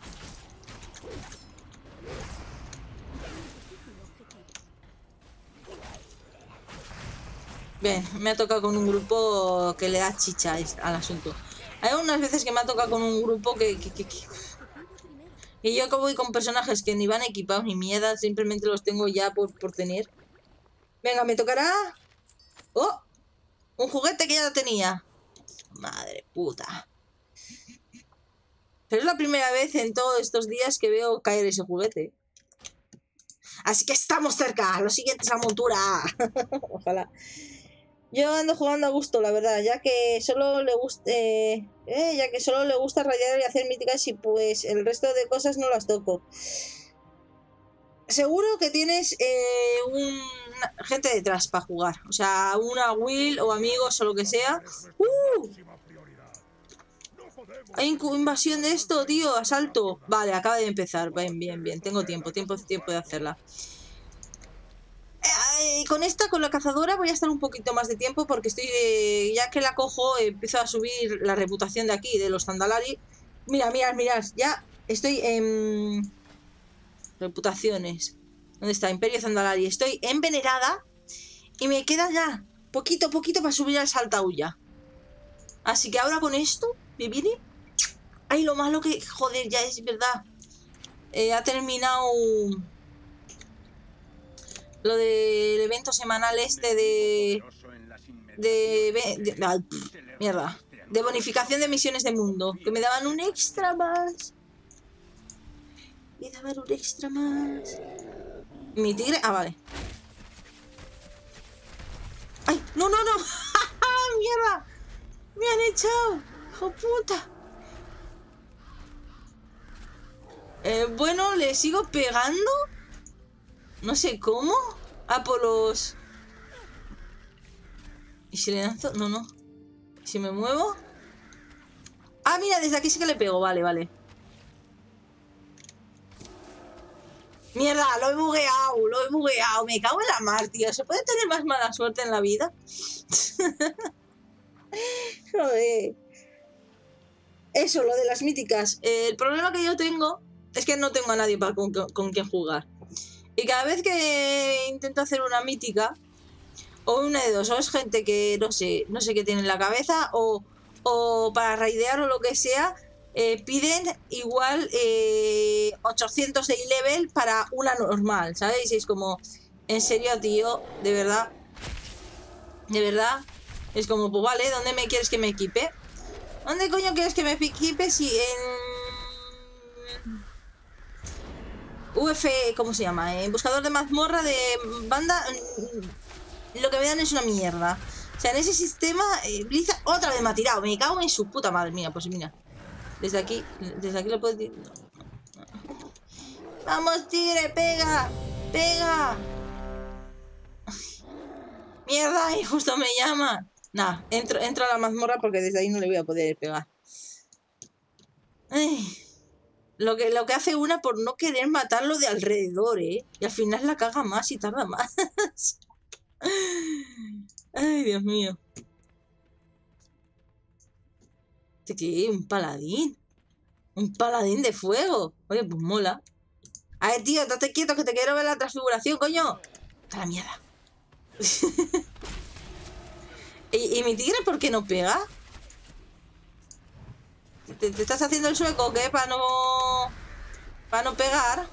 Bien, me ha tocado con un grupo que le da chicha al asunto. Hay unas veces que me ha tocado con un grupo que... que, que, que... Y yo que voy con personajes que ni van equipados ni mierda, simplemente los tengo ya por, por tener. Venga, me tocará... ¡Oh! Un juguete que ya tenía. Madre puta. Pero es la primera vez en todos estos días que veo caer ese juguete. Así que estamos cerca. Lo siguiente es la montura. Ojalá. Yo ando jugando a gusto, la verdad, ya que solo le gusta, eh, eh, ya que solo le gusta rayar y hacer míticas y pues el resto de cosas no las toco. Seguro que tienes eh, un gente detrás para jugar, o sea, una will o amigos o lo que sea. ¡Uh! Hay invasión de esto, tío, asalto. Vale, acaba de empezar. Bien, bien, bien. Tengo tiempo, tiempo, tiempo de hacerla. Eh, con esta, con la cazadora, voy a estar un poquito más de tiempo porque estoy, eh, ya que la cojo, eh, empiezo a subir la reputación de aquí, de los Zandalari. Mira, mirad, mirad, ya estoy en reputaciones. ¿Dónde está? Imperio Zandalari. Estoy envenenada y me queda ya poquito, poquito para subir al Saltaulla. Así que ahora con esto, me viene... Ay, lo malo que... Joder, ya es verdad. Eh, ha terminado... Lo del evento semanal este de... De... de, de ah, mierda. De bonificación de misiones de mundo. Que me daban un extra más. Me daban un extra más. Mi tigre... Ah, vale. ¡Ay! ¡No, no, no! ¡Mierda! ¡Me han echado! ¡Hijo puta! Eh, bueno, le sigo pegando. No sé cómo. Ah, por los... ¿Y si le lanzo? No, no. ¿Si me muevo? Ah, mira, desde aquí sí que le pego. Vale, vale. Mierda, lo he bugueado. Lo he bugueado. Me cago en la mar, tío. ¿Se puede tener más mala suerte en la vida? Joder. Eso, lo de las míticas. Eh, el problema que yo tengo es que no tengo a nadie para con, con quien jugar. Y cada vez que intento hacer una mítica, o una de dos, o es gente que no sé, no sé qué tiene en la cabeza, o, o para raidear o lo que sea, eh, piden igual eh, ochocientos de E-level para una normal, ¿sabéis? Y es como, en serio, tío, de verdad, de verdad, es como, pues vale, ¿dónde me quieres que me equipe? ¿Dónde coño quieres que me equipe si en... U F, ¿cómo se llama? Eh, buscador de mazmorra de banda. Lo que me dan es una mierda. O sea, en ese sistema, eh, Blizzard otra vez me ha tirado. Me cago en su puta madre. Mira, pues mira. Desde aquí, desde aquí lo puedo tirar. ¡Vamos, tigre! ¡Pega! ¡Pega! ¡Mierda! Y justo me llama. Nah, entro, entro a la mazmorra porque desde ahí no le voy a poder pegar. Ay. Lo que, lo que hace una por no querer matarlo de alrededor, ¿eh? Y al final la caga más y tarda más. Ay, Dios mío. ¿Qué? ¿Un paladín? Un paladín de fuego. Oye, pues mola. A ver, tío, estate quieto que te quiero ver la transfiguración, coño. ¡A la mierda! ¿Y, ¿Y mi tigre por qué no pega? ¿Te, te estás haciendo el sueco, qué? Para no... Para no pegar.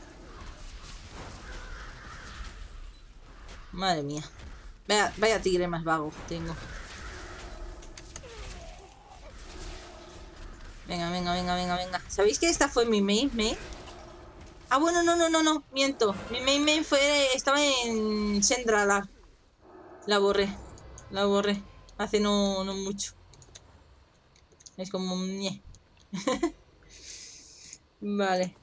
Madre mía. Vaya, vaya tigre más vago tengo. Venga, venga, venga, venga, venga. ¿Sabéis que esta fue mi main main? Ah, bueno, no, no, no, no. Miento. Mi main main fue... Estaba en Sendralar. La borré. La borré. Hace no, no mucho. Es como... Vale.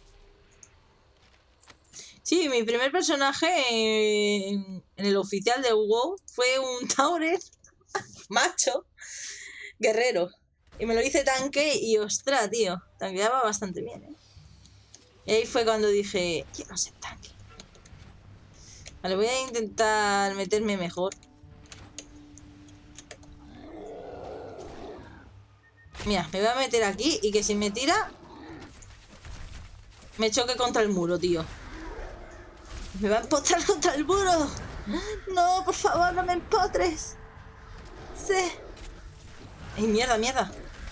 Sí, mi primer personaje en, en el oficial de WoW fue un Tauren macho guerrero. Y me lo hice tanque y ostras, tío, tanqueaba bastante bien, ¿eh? Y ahí fue cuando dije, quiero ser tanque. Vale, voy a intentar meterme mejor. Mira, me voy a meter aquí y que si me tira me choque contra el muro, tío. Me va a empotrar contra el muro. No, por favor, no me empotres. Sí. Ay, mierda, mierda.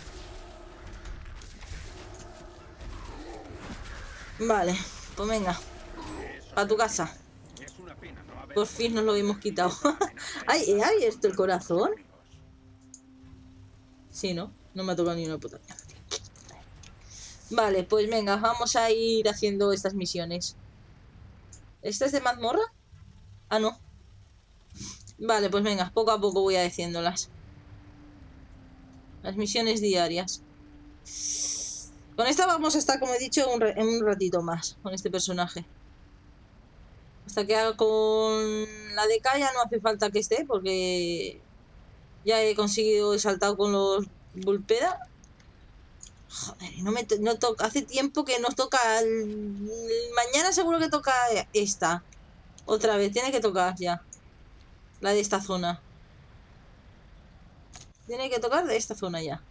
Vale, pues venga. A tu casa. Por fin nos lo hemos quitado. Ay, ¿he abierto el corazón? Sí, ¿no? No me ha tocado ni una puta mierda, tío. Vale, pues venga, vamos a ir haciendo estas misiones. ¿Esta es de mazmorra? Ah, no. Vale, pues venga, poco a poco voy a diciéndolas. Las misiones diarias. Con esta vamos a estar, como he dicho, un, en un ratito más. Con este personaje. Hasta que haga con la de Kaya no hace falta que esté, porque ya he conseguido, he saltado con los Vulpeda. Joder, no me no toca. Hace tiempo que nos toca. El, mañana seguro que toca esta. Otra vez, tiene que tocar ya. La de esta zona. Tiene que tocar de esta zona ya.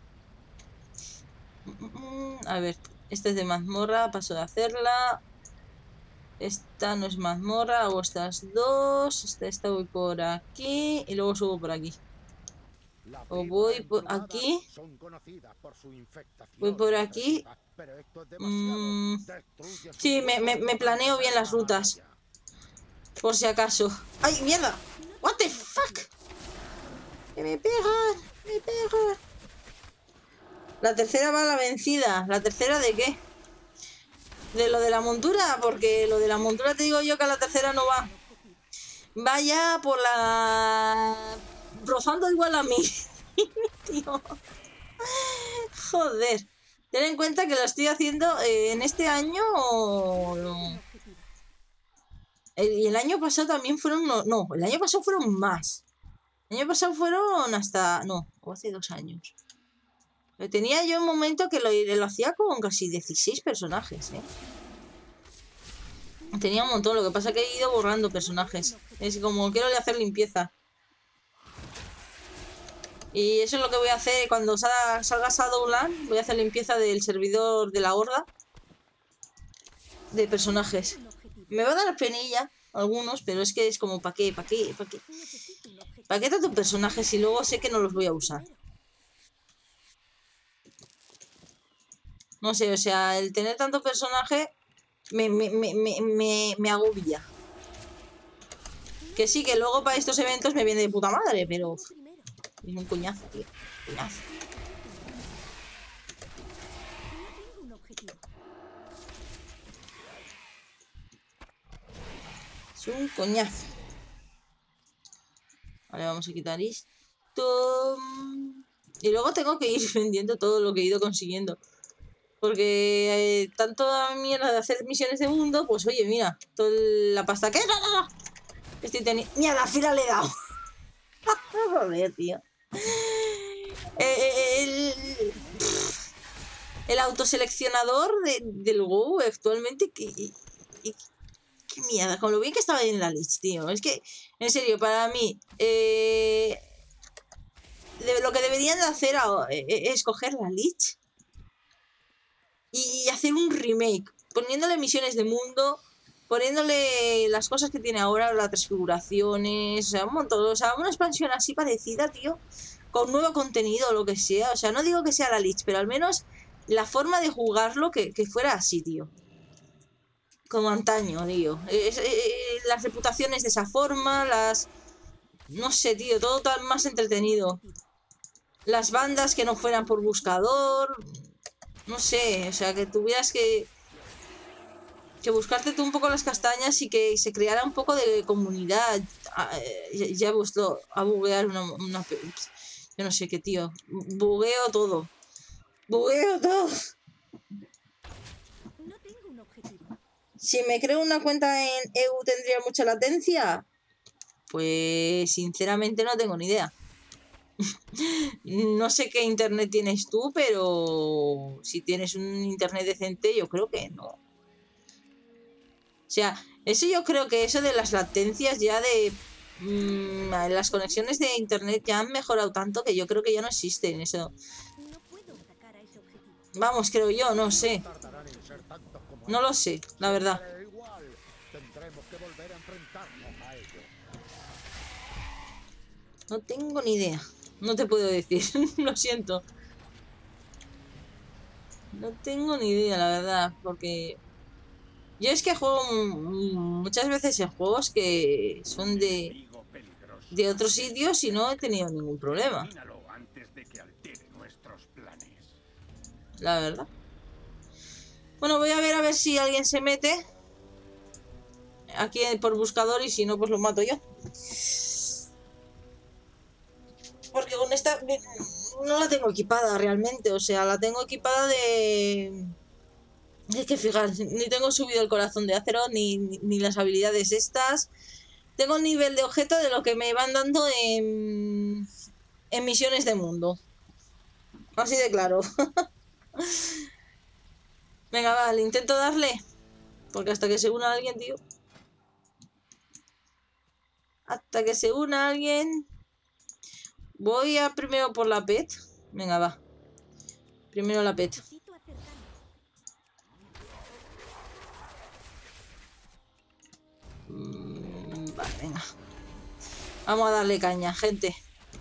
A ver, esta es de mazmorra, paso de hacerla. Esta no es mazmorra, hago estas dos. Esta, esta voy por aquí y luego subo por aquí. O voy por aquí. Voy por aquí. Mm, sí, me, me, me planeo bien las rutas. Por si acaso. ¡Ay, mierda! ¡What the fuck! ¡Que me pegan! ¡Me pegan! La tercera va a la vencida. ¿La tercera de qué? De lo de la montura, porque lo de la montura te digo yo que a la tercera no va. Vaya por la... rozando igual a mí. Tío. Joder. Ten en cuenta que lo estoy haciendo eh, en este año... El, y el año pasado también fueron... No, no, el año pasado fueron más. El año pasado fueron hasta... No, o hace dos años. Tenía yo un momento que lo, lo hacía con casi dieciséis personajes, ¿eh? Tenía un montón, lo que pasa es que he ido borrando personajes. Es como quiero hacer limpieza. Y eso es lo que voy a hacer cuando salga, salga Shadowland. Voy a hacer limpieza del servidor de la horda de personajes. Me va a dar penilla algunos, pero es que es como ¿para qué? ¿Para qué? ¿Para qué? ¿Para qué tantos personajes si luego sé que no los voy a usar? No sé, o sea, el tener tanto personaje me, me, me, me, me, me agobia. Que sí, que luego para estos eventos me viene de puta madre, pero... Es un coñazo, tío. Coñazo. Es un coñazo. Vale, vamos a quitar esto. Y luego tengo que ir vendiendo todo lo que he ido consiguiendo. Porque eh, tanto mierda de hacer misiones de mundo, pues oye, mira, toda la pasta que... ¡No, no, no! Estoy teniendo... ¡Mierda, al final le he dado! Joder, tío. El, el autoseleccionador de, del WoW actualmente, que, que, que mierda, con lo bien que estaba en la list, tío. Es que, en serio, para mí, eh, de, lo que deberían de hacer ahora, eh, es coger la list y hacer un remake, poniéndole misiones de mundo, poniéndole las cosas que tiene ahora, las transfiguraciones, o sea, un montón, o sea, una expansión así parecida, tío, con nuevo contenido o lo que sea. O sea, no digo que sea la Lich, pero al menos la forma de jugarlo que, que fuera así, tío. Como antaño, tío. Es, es, es, las reputaciones de esa forma, las... No sé, tío, todo tan más entretenido. Las bandas que no fueran por buscador. No sé, o sea, que tuvieras que... Que buscarte tú un poco las castañas y que se creara un poco de comunidad. Ya he vuelto a buguear una... una Yo no sé qué, tío. Bugueo todo. Bugueo todo. Si me creo una cuenta en E U, ¿tendría mucha latencia? Pues sinceramente no tengo ni idea. No sé qué internet tienes tú, pero si tienes un internet decente, yo creo que no. O sea, eso yo creo que eso de las latencias ya de... Mmm, las conexiones de internet ya han mejorado tanto que yo creo que ya no existen eso. Vamos, creo yo, no sé. No lo sé, la verdad. No tengo ni idea. No te puedo decir. Lo siento. No tengo ni idea, la verdad. Porque... Yo es que juego muchas veces en juegos que son de... de otros sitios y no he tenido ningún problema. La verdad. Bueno, voy a ver a ver si alguien se mete. aquí por buscador y si no, pues lo mato yo. Porque con esta no la tengo equipada realmente, o sea, la tengo equipada de... Es que fijaros, ni tengo subido el corazón de acero, ni, ni, ni las habilidades estas. Tengo el nivel de objeto de lo que me van dando en, en misiones de mundo. Así de claro. Venga, vale, intento darle. Porque hasta que se una alguien, tío. Hasta que se una alguien... Voy a primero por la pet. Venga, va. Primero la pet. Mm, vale, venga. Vamos a darle caña, gente.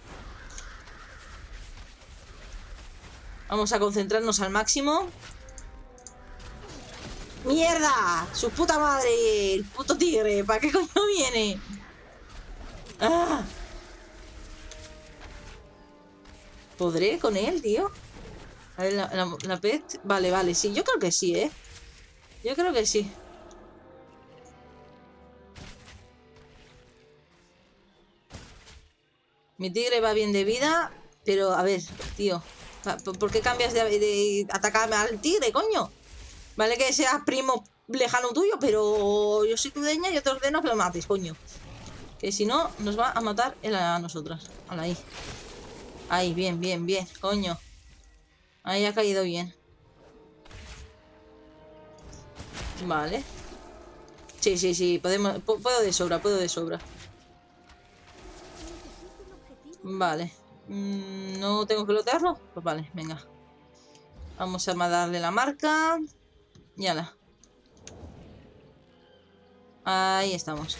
Vamos a concentrarnos al máximo. ¡Mierda! ¡Su puta madre! ¡El puto tigre! ¿Para qué coño viene? ¡Ah! ¿Podré con él, tío? A ver, la, la, la pet... Vale, vale, sí. Yo creo que sí, ¿eh? Yo creo que sí. Mi tigre va bien de vida, pero a ver, tío, ¿por qué cambias de, de atacarme al tigre, coño? Vale que seas primo lejano tuyo, pero yo soy tu dueña y yo te ordeno que lo mates, coño. Que si no, nos va a matar él a nosotras. Hola, ahí. Ahí, bien, bien, bien, coño. Ahí ha caído bien. Vale. Sí, sí, sí, podemos, puedo de sobra, puedo de sobra. Vale. ¿No tengo que lotearlo? Pues vale, venga. Vamos a darle la marca. Y ala. Ahí estamos.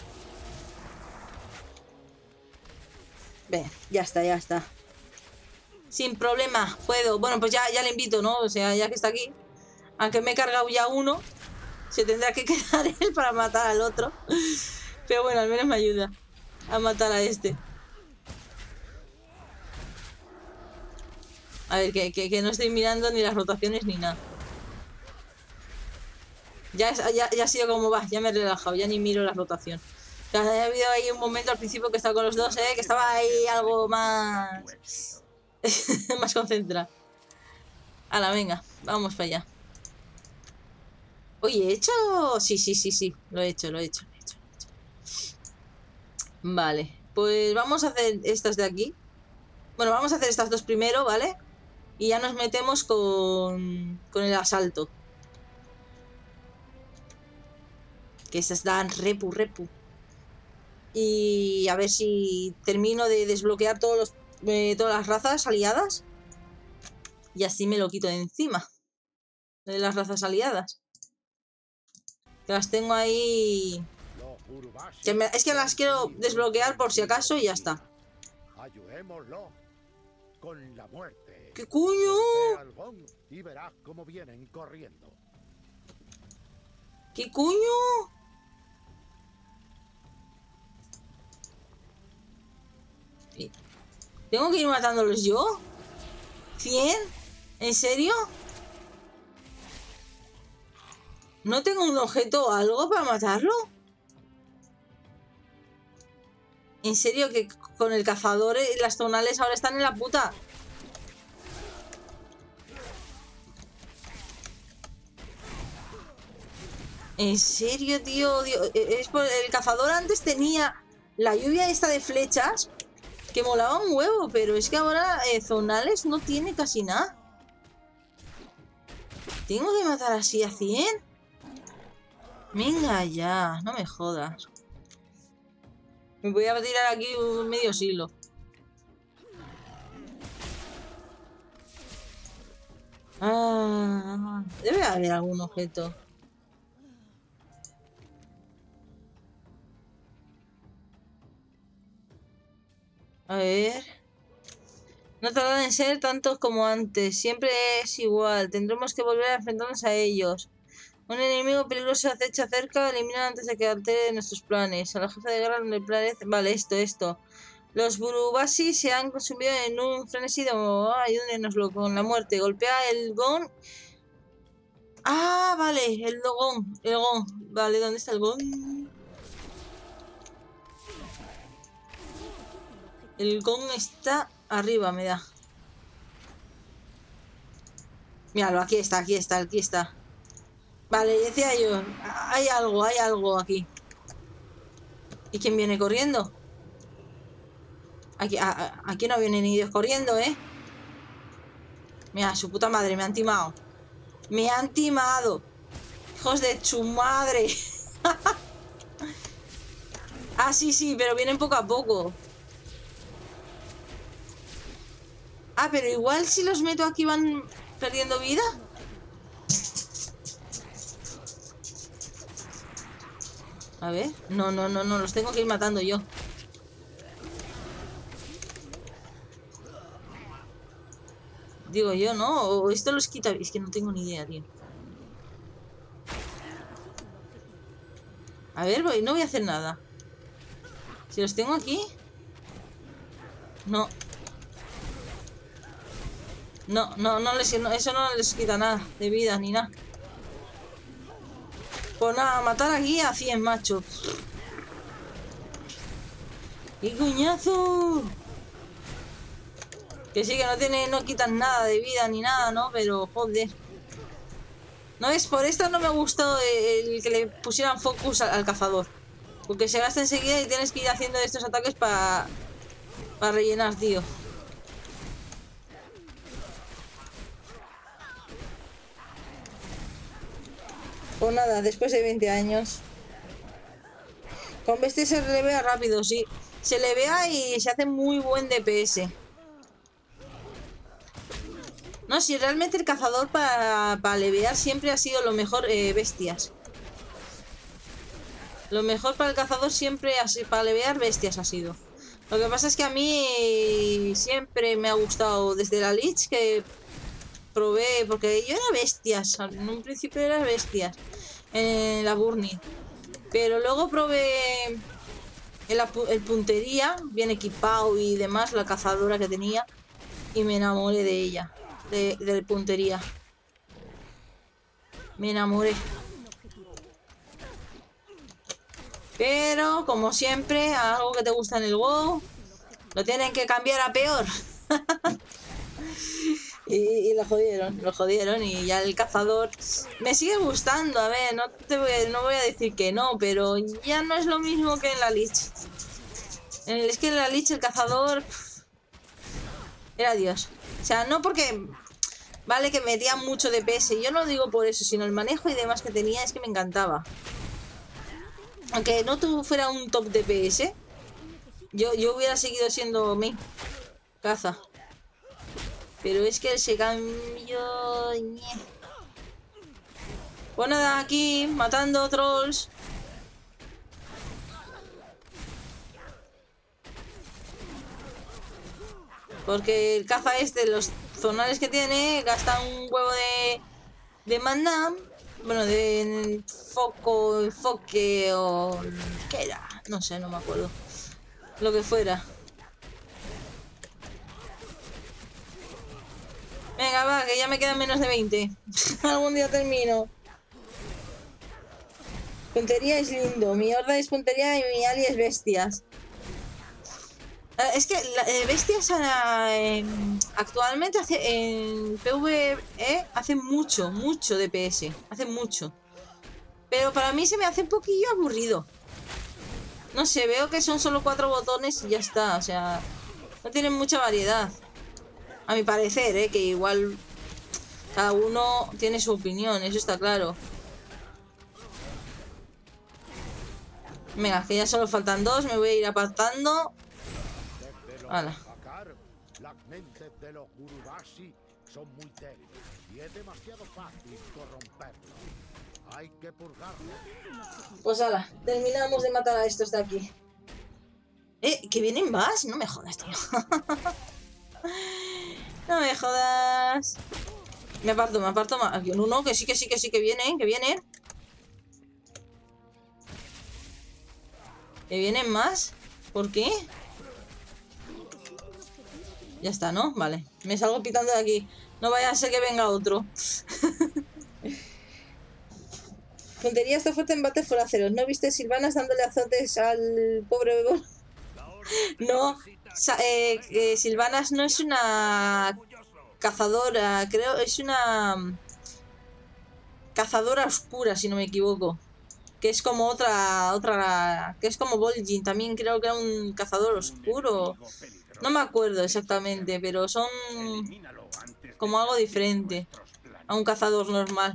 Ven, ya está, ya está. Sin problema, puedo. Bueno, pues ya, ya le invito, ¿no? O sea, ya que está aquí. Aunque me he cargado ya uno, se tendrá que quedar él para matar al otro. Pero bueno, al menos me ayuda a matar a este. A ver, que, que, que no estoy mirando ni las rotaciones ni nada. Ya, ya, ya ha sido como va, ya me he relajado, ya ni miro la rotación. O sea, ha habido ahí un momento al principio que estaba con los dos, ¿eh? Que estaba ahí algo más... más concentrado. Hala, venga, vamos para allá. Oye, ¿he hecho...? Sí, sí, sí, sí, lo he hecho, lo he hecho, lo he hecho, lo he hecho. Vale, pues vamos a hacer estas de aquí. Bueno, vamos a hacer estas dos primero, ¿vale? Y ya nos metemos con, con el asalto. Que esas dan repu, repu. Y a ver si termino de desbloquear todos los, eh, todas las razas aliadas. Y así me lo quito de encima. De las razas aliadas. Que las tengo ahí... Que me, es que las quiero desbloquear por si acaso y ya está. Ayudémoslo con la muerte. ¿Qué coño? Y verás cómo vienen corriendo. ¿Qué coño? ¿Tengo que ir matándolos yo? ¿cien? ¿En serio? ¿No tengo un objeto o algo para matarlo? ¿En serio que con el cazador las zonales ahora están en la puta? ¿En serio, tío? Es por... El cazador antes tenía la lluvia esta de flechas que molaba un huevo, pero es que ahora eh, zonales no tiene casi nada. ¿Tengo que matar así a cien? Venga ya, no me jodas. Me voy a tirar aquí un medio siglo. Ah, debe haber algún objeto. A ver. No tardan en ser tantos como antes. Siempre es igual. Tendremos que volver a enfrentarnos a ellos. Un enemigo peligroso se acecha cerca. Elimina antes de que altere nuestros planes. A la jefa de guerra le parece... Vale, esto, esto. Los Burubasi se han consumido en un frenesí de... Oh, ayúdenoslo con la muerte. Golpea el gon. Ah, vale. El gon. El gon. Vale, ¿dónde está el gon? El gong está arriba, me da. Míralo, aquí está, aquí está, aquí está. Vale, decía yo, hay algo, hay algo aquí. ¿Y quién viene corriendo? Aquí, a, a, aquí no viene ni Dios corriendo, ¿eh? Mira, su puta madre, me han timado. Me han timado. Hijos de su madre. Ah, sí, sí, pero vienen poco a poco. Ah, pero igual si los meto aquí van perdiendo vida. A ver. No, no, no, no, los tengo que ir matando yo. Digo yo, ¿no? O esto los quita... Es que no tengo ni idea, tío. A ver, voy, no voy a hacer nada. Si los tengo aquí... No. No, no, no les, no, eso no les quita nada de vida ni nada. Pues nada, matar aquí a cien, macho. ¡Qué coñazo! Que sí, que no tiene, no quitan nada de vida ni nada, ¿no? Pero, joder. No es, por esto no me gustó el, el que le pusieran focus al, al cazador. Porque se gasta enseguida y tienes que ir haciendo estos ataques para para rellenar, tío. Pues nada, después de veinte años. Con bestia se le vea rápido, sí. Se le vea y se hace muy buen D P S. No, si realmente el cazador para, para levear siempre ha sido lo mejor, eh, bestias. Lo mejor para el cazador siempre, así, para levear bestias ha sido. Lo que pasa es que a mí siempre me ha gustado desde la Lich que probé, porque yo era bestias, en un principio era bestias en la Burning. Pero luego probé el, el puntería, bien equipado y demás, la cazadora que tenía, y me enamoré de ella. De, de puntería. Me enamoré. Pero, como siempre, algo que te gusta en el WoW, lo tienen que cambiar a peor. y, y lo jodieron, lo jodieron. Y ya el cazador me sigue gustando. A ver, no, te voy, a, no voy a decir que no, pero ya no es lo mismo que en la Lich. Es que en la Lich el cazador era Dios. O sea, no porque... Vale, que metía mucho D P S. Yo no digo por eso, sino el manejo y demás que tenía es que me encantaba. Aunque no tú fuera un top D P S, yo, yo hubiera seguido siendo mi caza. Pero es que ese cambio... Pues nada, aquí, matando trolls. Porque el caza este, los zonales que tiene, gasta un huevo de, de maná. Bueno, de foco, enfoque o... ¿Qué era? No sé, no me acuerdo. Lo que fuera. Venga, va, que ya me quedan menos de veinte. Algún día termino. Puntería es lindo. Mi horda es puntería y mi ali es bestias. Es que la, eh, bestias eh, actualmente hace, en PvE hace mucho, mucho D P S. Hace mucho. Pero para mí se me hace un poquillo aburrido. No sé, veo que son solo cuatro botones y ya está. O sea, no tienen mucha variedad. A mi parecer, ¿eh? Que igual cada uno tiene su opinión, eso está claro. Venga, que ya solo faltan dos, me voy a ir apartando. Hala. Las mentes de los Gurubashi son muy débiles y es demasiado fácil corromperlos. Hay que purgarlos. Pues hala, terminamos de matar a estos de aquí. Eh, ¿que vienen más? No me jodas, tío. No me jodas. Me aparto, me aparto más. No, no, que sí, que sí, que sí, que vienen, que vienen. ¿Que vienen más? ¿Por qué? Ya está, ¿no? Vale. Me salgo pitando de aquí. No vaya a ser que venga otro. Puntería está fuerte en bates foraceros. ¿No viste Silvanas dándole azotes al pobre bebé? No, eh, eh, Sylvanas no es una cazadora, creo, es una cazadora oscura, si no me equivoco. Que es como otra, otra, que es como Vol'jin, también creo que era un cazador oscuro. No me acuerdo exactamente, pero son como algo diferente a un cazador normal.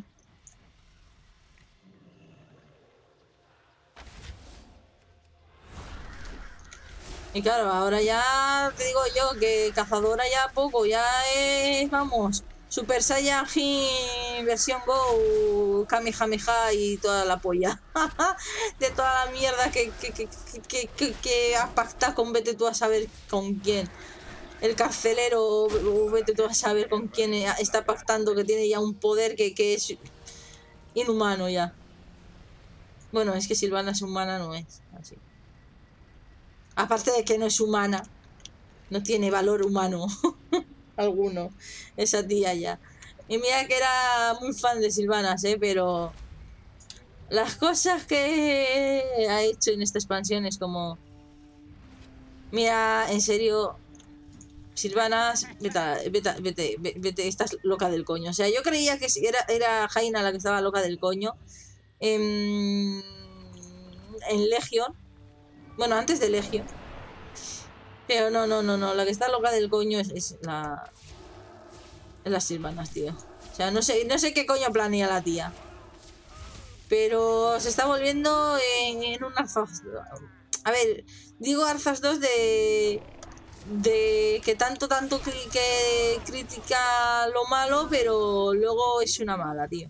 Y claro, ahora ya te digo yo que cazadora ya poco, ya es, vamos, Super Saiyajin versión Go, Kamehameha y toda la polla. De toda la mierda que, que, que, que, que, que has pactado con vete tú a saber con quién. El carcelero, o vete tú a saber con quién está pactando, que tiene ya un poder que, que es inhumano ya. Bueno, es que Sylvanas humana no es así. Aparte de que no es humana, no tiene valor humano alguno, esa tía ya. Y mira que era muy fan de Sylvanas, ¿eh? Pero las cosas que ha hecho en esta expansión es como... Mira, en serio, Sylvanas, vete, vete, vete, vete, estás loca del coño. O sea, yo creía que era, era Jaina la que estaba loca del coño. En, en Legion. Bueno, antes de Legion. Pero no, no, no, no. La que está loca del coño es, es la... Es las Sylvanas, tío. O sea, no sé, no sé qué coño planea la tía. Pero se está volviendo en, en un Arzas. A ver, digo Arzas dos de... De que tanto, tanto cri que critica lo malo, pero luego es una mala, tío.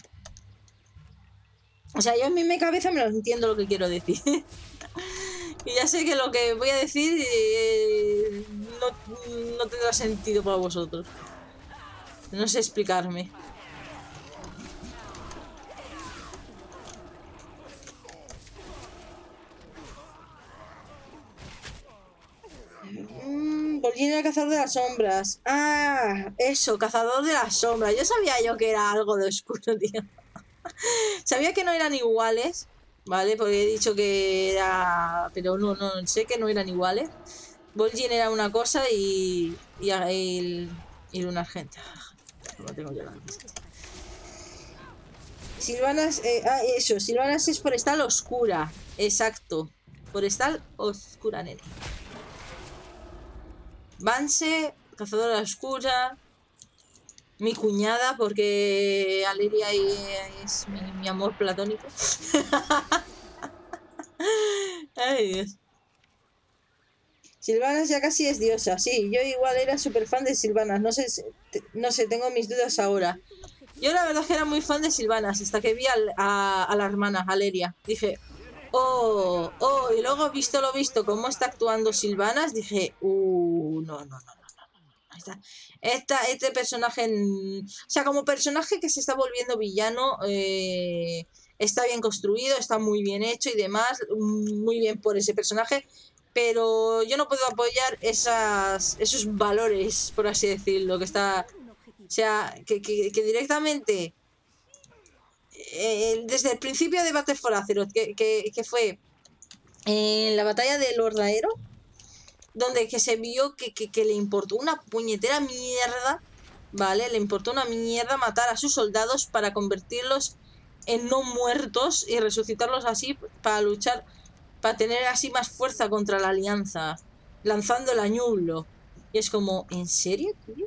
O sea, yo en mi cabeza me lo entiendo lo que quiero decir. Y ya sé que lo que voy a decir eh, no, no tendrá sentido para vosotros. No sé explicarme. Mmm, Vol'jin era cazador de las sombras. Ah, eso, cazador de las sombras. Yo sabía yo que era algo de oscuro, tío. Sabía que no eran iguales, ¿vale? Porque he dicho que era... Pero no, no, sé que no eran iguales. Vol'jin era una cosa y... Y, y, y Lunar Gente. No lo tengo yo la lista. Sylvanas... Eh, ah, eso, Sylvanas es forestal oscura. Exacto. Forestal oscura, nene. Vance, cazadora oscura. Mi cuñada, porque Aleria es mi, mi amor platónico. Ay, Dios. Sylvanas ya casi es diosa. Sí, yo igual era súper fan de Sylvanas. No sé, no sé, tengo mis dudas ahora. Yo la verdad es que era muy fan de Sylvanas hasta que vi a, a, a la hermana, Aleria. Dije, oh, oh, y luego visto lo visto, cómo está actuando Sylvanas, dije, uh, no, no, no, no, no. Ahí está. Esta, este personaje, o sea, como personaje que se está volviendo villano, eh, está bien construido, está muy bien hecho y demás, muy bien por ese personaje, pero yo no puedo apoyar esas, esos valores, por así decirlo, que está, o sea, que, que, que directamente, eh, desde el principio de Battle for Azeroth, que, que, que fue en la batalla de Lord Aero, donde que se vio que, que, que le importó una puñetera mierda, ¿vale? Le importó una mierda matar a sus soldados para convertirlos en no muertos y resucitarlos así para luchar, para tener así más fuerza contra la alianza, lanzando el añulo. Y es como, ¿en serio, tío?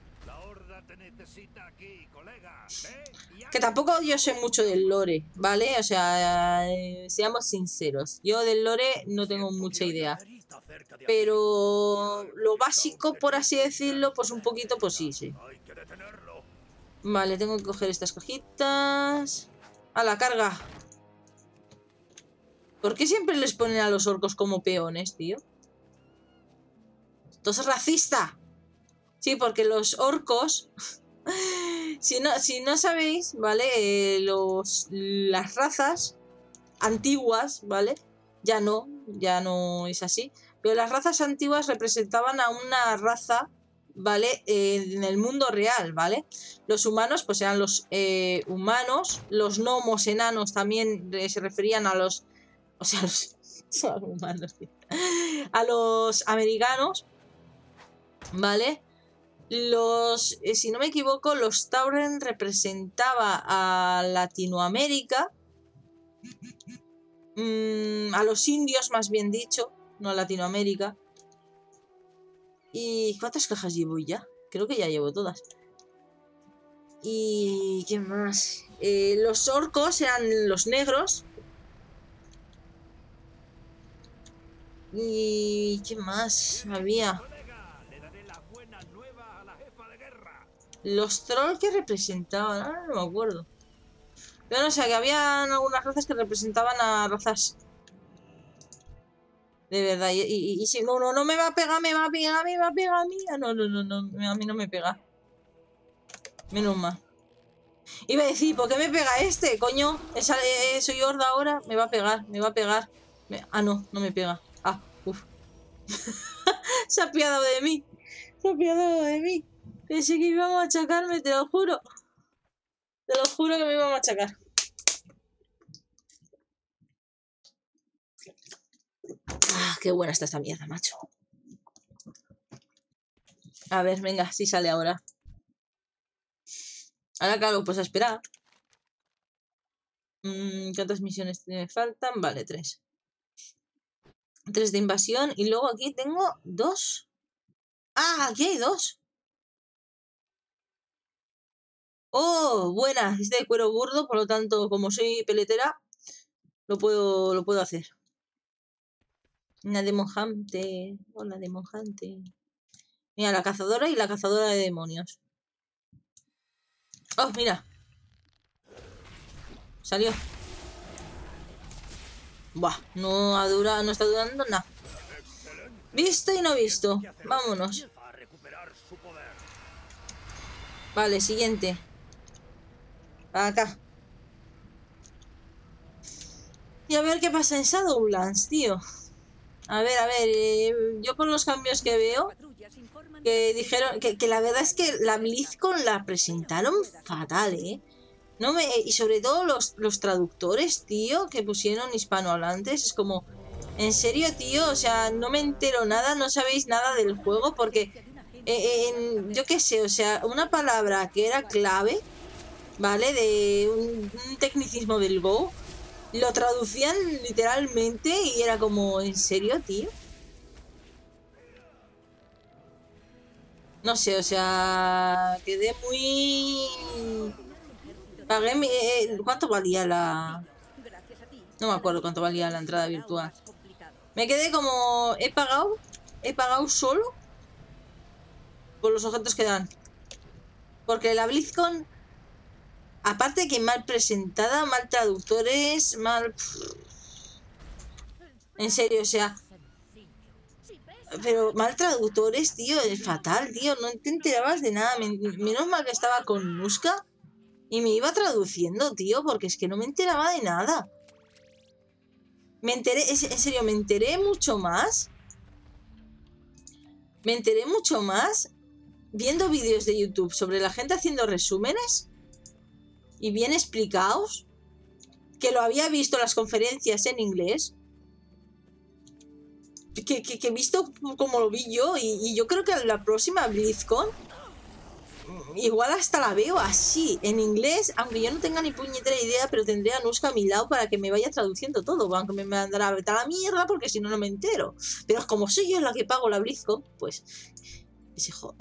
Que tampoco yo sé mucho del lore, ¿vale? O sea, eh, seamos sinceros. Yo del lore no tengo mucha idea. Pero lo básico, por así decirlo, pues un poquito, pues sí, sí. Vale, tengo que coger estas cajitas. A la carga. ¿Por qué siempre les ponen a los orcos como peones, tío? Esto es racista. Sí, porque los orcos... si, no, si no sabéis, ¿vale? Eh, los, las razas antiguas, ¿vale? Ya no, ya no es así. Pero las razas antiguas representaban a una raza, ¿vale? Eh, en el mundo real, ¿vale? Los humanos, pues eran los eh, humanos. Los gnomos enanos también se referían a los... O sea, los, son humanos, tío. a los americanos, ¿vale? Los, eh, si no me equivoco, los Tauren representaba a Latinoamérica, mmm, a los indios más bien dicho, no a Latinoamérica. ¿Y cuántas cajas llevo ya? Creo que ya llevo todas. ¿Y qué más? Eh, los orcos eran los negros. ¿Y qué más había? Los trolls que representaban, ahora no me acuerdo. Pero no sé, que habían algunas razas que representaban a razas. De verdad, y, y, y si no, no, no me va a pegar, me va a pegar, me va a pegar a mí. No, no, no, no, a mí no me pega. Menos mal. Iba a decir, ¿por qué me pega este? Coño, esa, eh, soy horda ahora, me va a pegar, me va a pegar. Me... Ah, no, no me pega. Ah, uff. Se ha apiadado de mí. Se ha apiadado de mí. Pensé que iba a machacarme, te lo juro. Te lo juro que me iba a machacar. Ah, qué buena está esta mierda, macho. A ver, venga, si sale ahora. Ahora, claro, pues a esperar. Mm, ¿cuántas misiones me faltan? Vale, tres. Tres de invasión. Y luego aquí tengo dos. Ah, aquí hay dos. Oh, buena. Es de cuero burdo, por lo tanto, como soy peletera, lo puedo, lo puedo hacer. Una demonjante. Hola, demonjante. Mira, la cazadora y la cazadora de demonios. Oh, mira. Salió. Buah, no ha durado, no está durando nada. Visto y no visto. Vámonos. Vale, siguiente. Acá. Y a ver qué pasa en Shadowlands, tío. A ver, a ver, eh, yo con los cambios que veo, que dijeron, que, que la verdad es que la BlizzCon la presentaron fatal, ¿eh? No me, y sobre todo los, los traductores, tío, que pusieron hispanohablantes, es como, en serio, tío, o sea, no me entero nada, no sabéis nada del juego, porque, eh, en, yo qué sé, o sea, una palabra que era clave, ¿vale? De un, un tecnicismo del Go, lo traducían literalmente y era como, ¿en serio, tío? No sé, o sea, quedé muy... Pagué mi... Eh, ¿cuánto valía la...? No me acuerdo cuánto valía la entrada virtual. Me quedé como... He pagado... He pagado solo por los objetos que dan. Porque la BlizzCon... Aparte que mal presentada, mal traductores, mal... En serio, o sea... Pero mal traductores, tío, es fatal, tío. No te enterabas de nada. Menos mal que estaba con Nuska y me iba traduciendo, tío, porque es que no me enteraba de nada. Me enteré, en serio, me enteré mucho más. Me enteré mucho más viendo vídeos de YouTube sobre la gente haciendo resúmenes y bien explicados, que lo había visto en las conferencias en inglés. Que, que, que he visto como lo vi yo y, y yo creo que la próxima BlizzCon igual hasta la veo así, en inglés, aunque yo no tenga ni puñetera idea, pero tendré a Nuska a mi lado para que me vaya traduciendo todo, aunque me mandará a la mierda porque si no, no me entero. Pero como soy yo la que pago la BlizzCon, pues... Ese jo...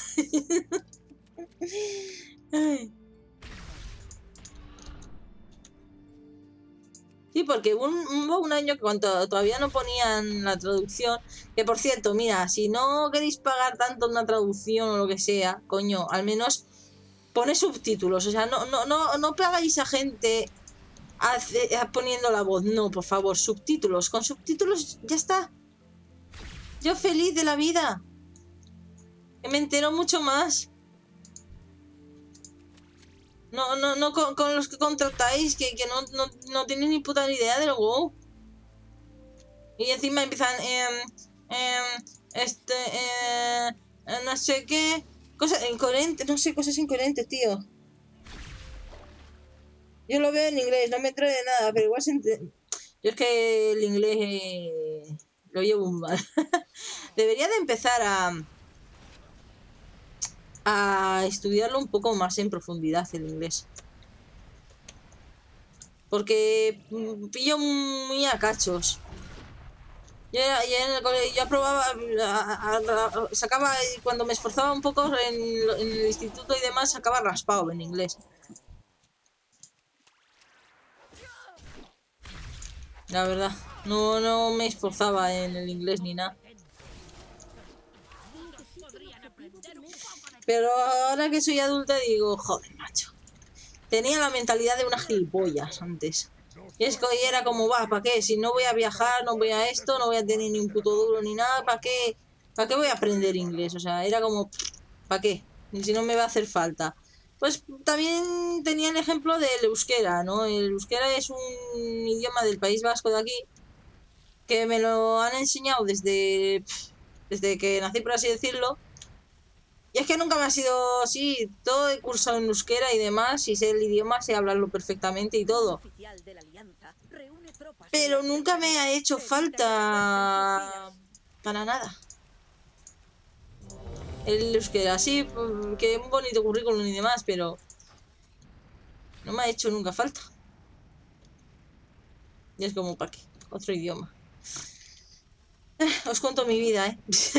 Sí, porque hubo un, hubo un año que cuando todavía no ponían la traducción, que por cierto, mira, si no queréis pagar tanto una traducción o lo que sea, coño, al menos pone subtítulos, o sea, no, no, no, no pagáis a gente hace, poniendo la voz, no, por favor, subtítulos, con subtítulos ya está. Yo feliz de la vida, que me entero mucho más. No, no, no con, con los que contratáis, que, que no, no, no tienen ni puta idea del WoW. Y encima empiezan, eh, eh, este, eh, no sé qué, cosas incoherentes, no sé, cosas incoherentes, tío. Yo lo veo en inglés, no me entero de nada, pero igual se entiende. Yo es que el inglés, eh, lo llevo muy mal. Debería de empezar a... a estudiarlo un poco más en profundidad el inglés. Porque pillo muy a cachos. Yo, yo en el colegio, yo aprobaba, a, a, a, sacaba, cuando me esforzaba un poco en, en el instituto y demás, sacaba raspado en inglés. La verdad, no, no me esforzaba en el inglés ni nada. Pero ahora que soy adulta digo, joder, macho. Tenía la mentalidad de unas gilipollas antes. Y es que hoy era como, va, ¿para qué? Si no voy a viajar, no voy a esto, no voy a tener ni un puto duro ni nada, ¿para qué? ¿Para qué voy a aprender inglés? O sea, era como, ¿para qué? Y si no me va a hacer falta. Pues también tenía el ejemplo del euskera, ¿no? El euskera es un idioma del País Vasco de aquí, que me lo han enseñado desde, desde que nací, por así decirlo. Y es que nunca me ha sido así, todo he cursado en euskera y demás, y sé el idioma, sé hablarlo perfectamente y todo. Pero nunca me ha hecho falta para nada el euskera, sí, que un bonito currículum y demás, pero no me ha hecho nunca falta. Y es como, ¿para qué? Otro idioma. Os cuento mi vida, ¿eh?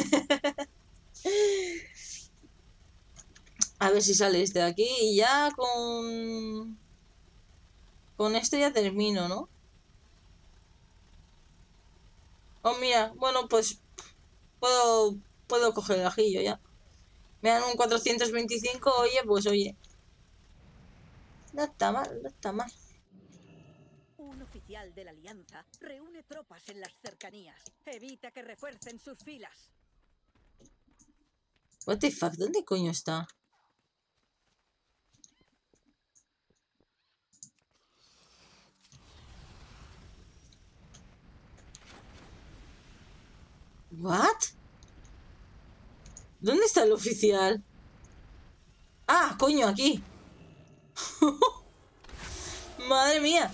A ver si sale este de aquí y ya con... Con este ya termino, ¿no? Oh, mira, bueno, pues... Puedo... Puedo coger el ajillo ya. Me dan un cuatrocientos veinticinco, oye, pues oye. No está mal, no está mal. Un oficial de la Alianza reúne tropas en las cercanías. Evita que refuercen sus filas. What the fuck, ¿dónde coño está? ¿What? ¿Dónde está el oficial? Ah, coño, aquí. Madre mía.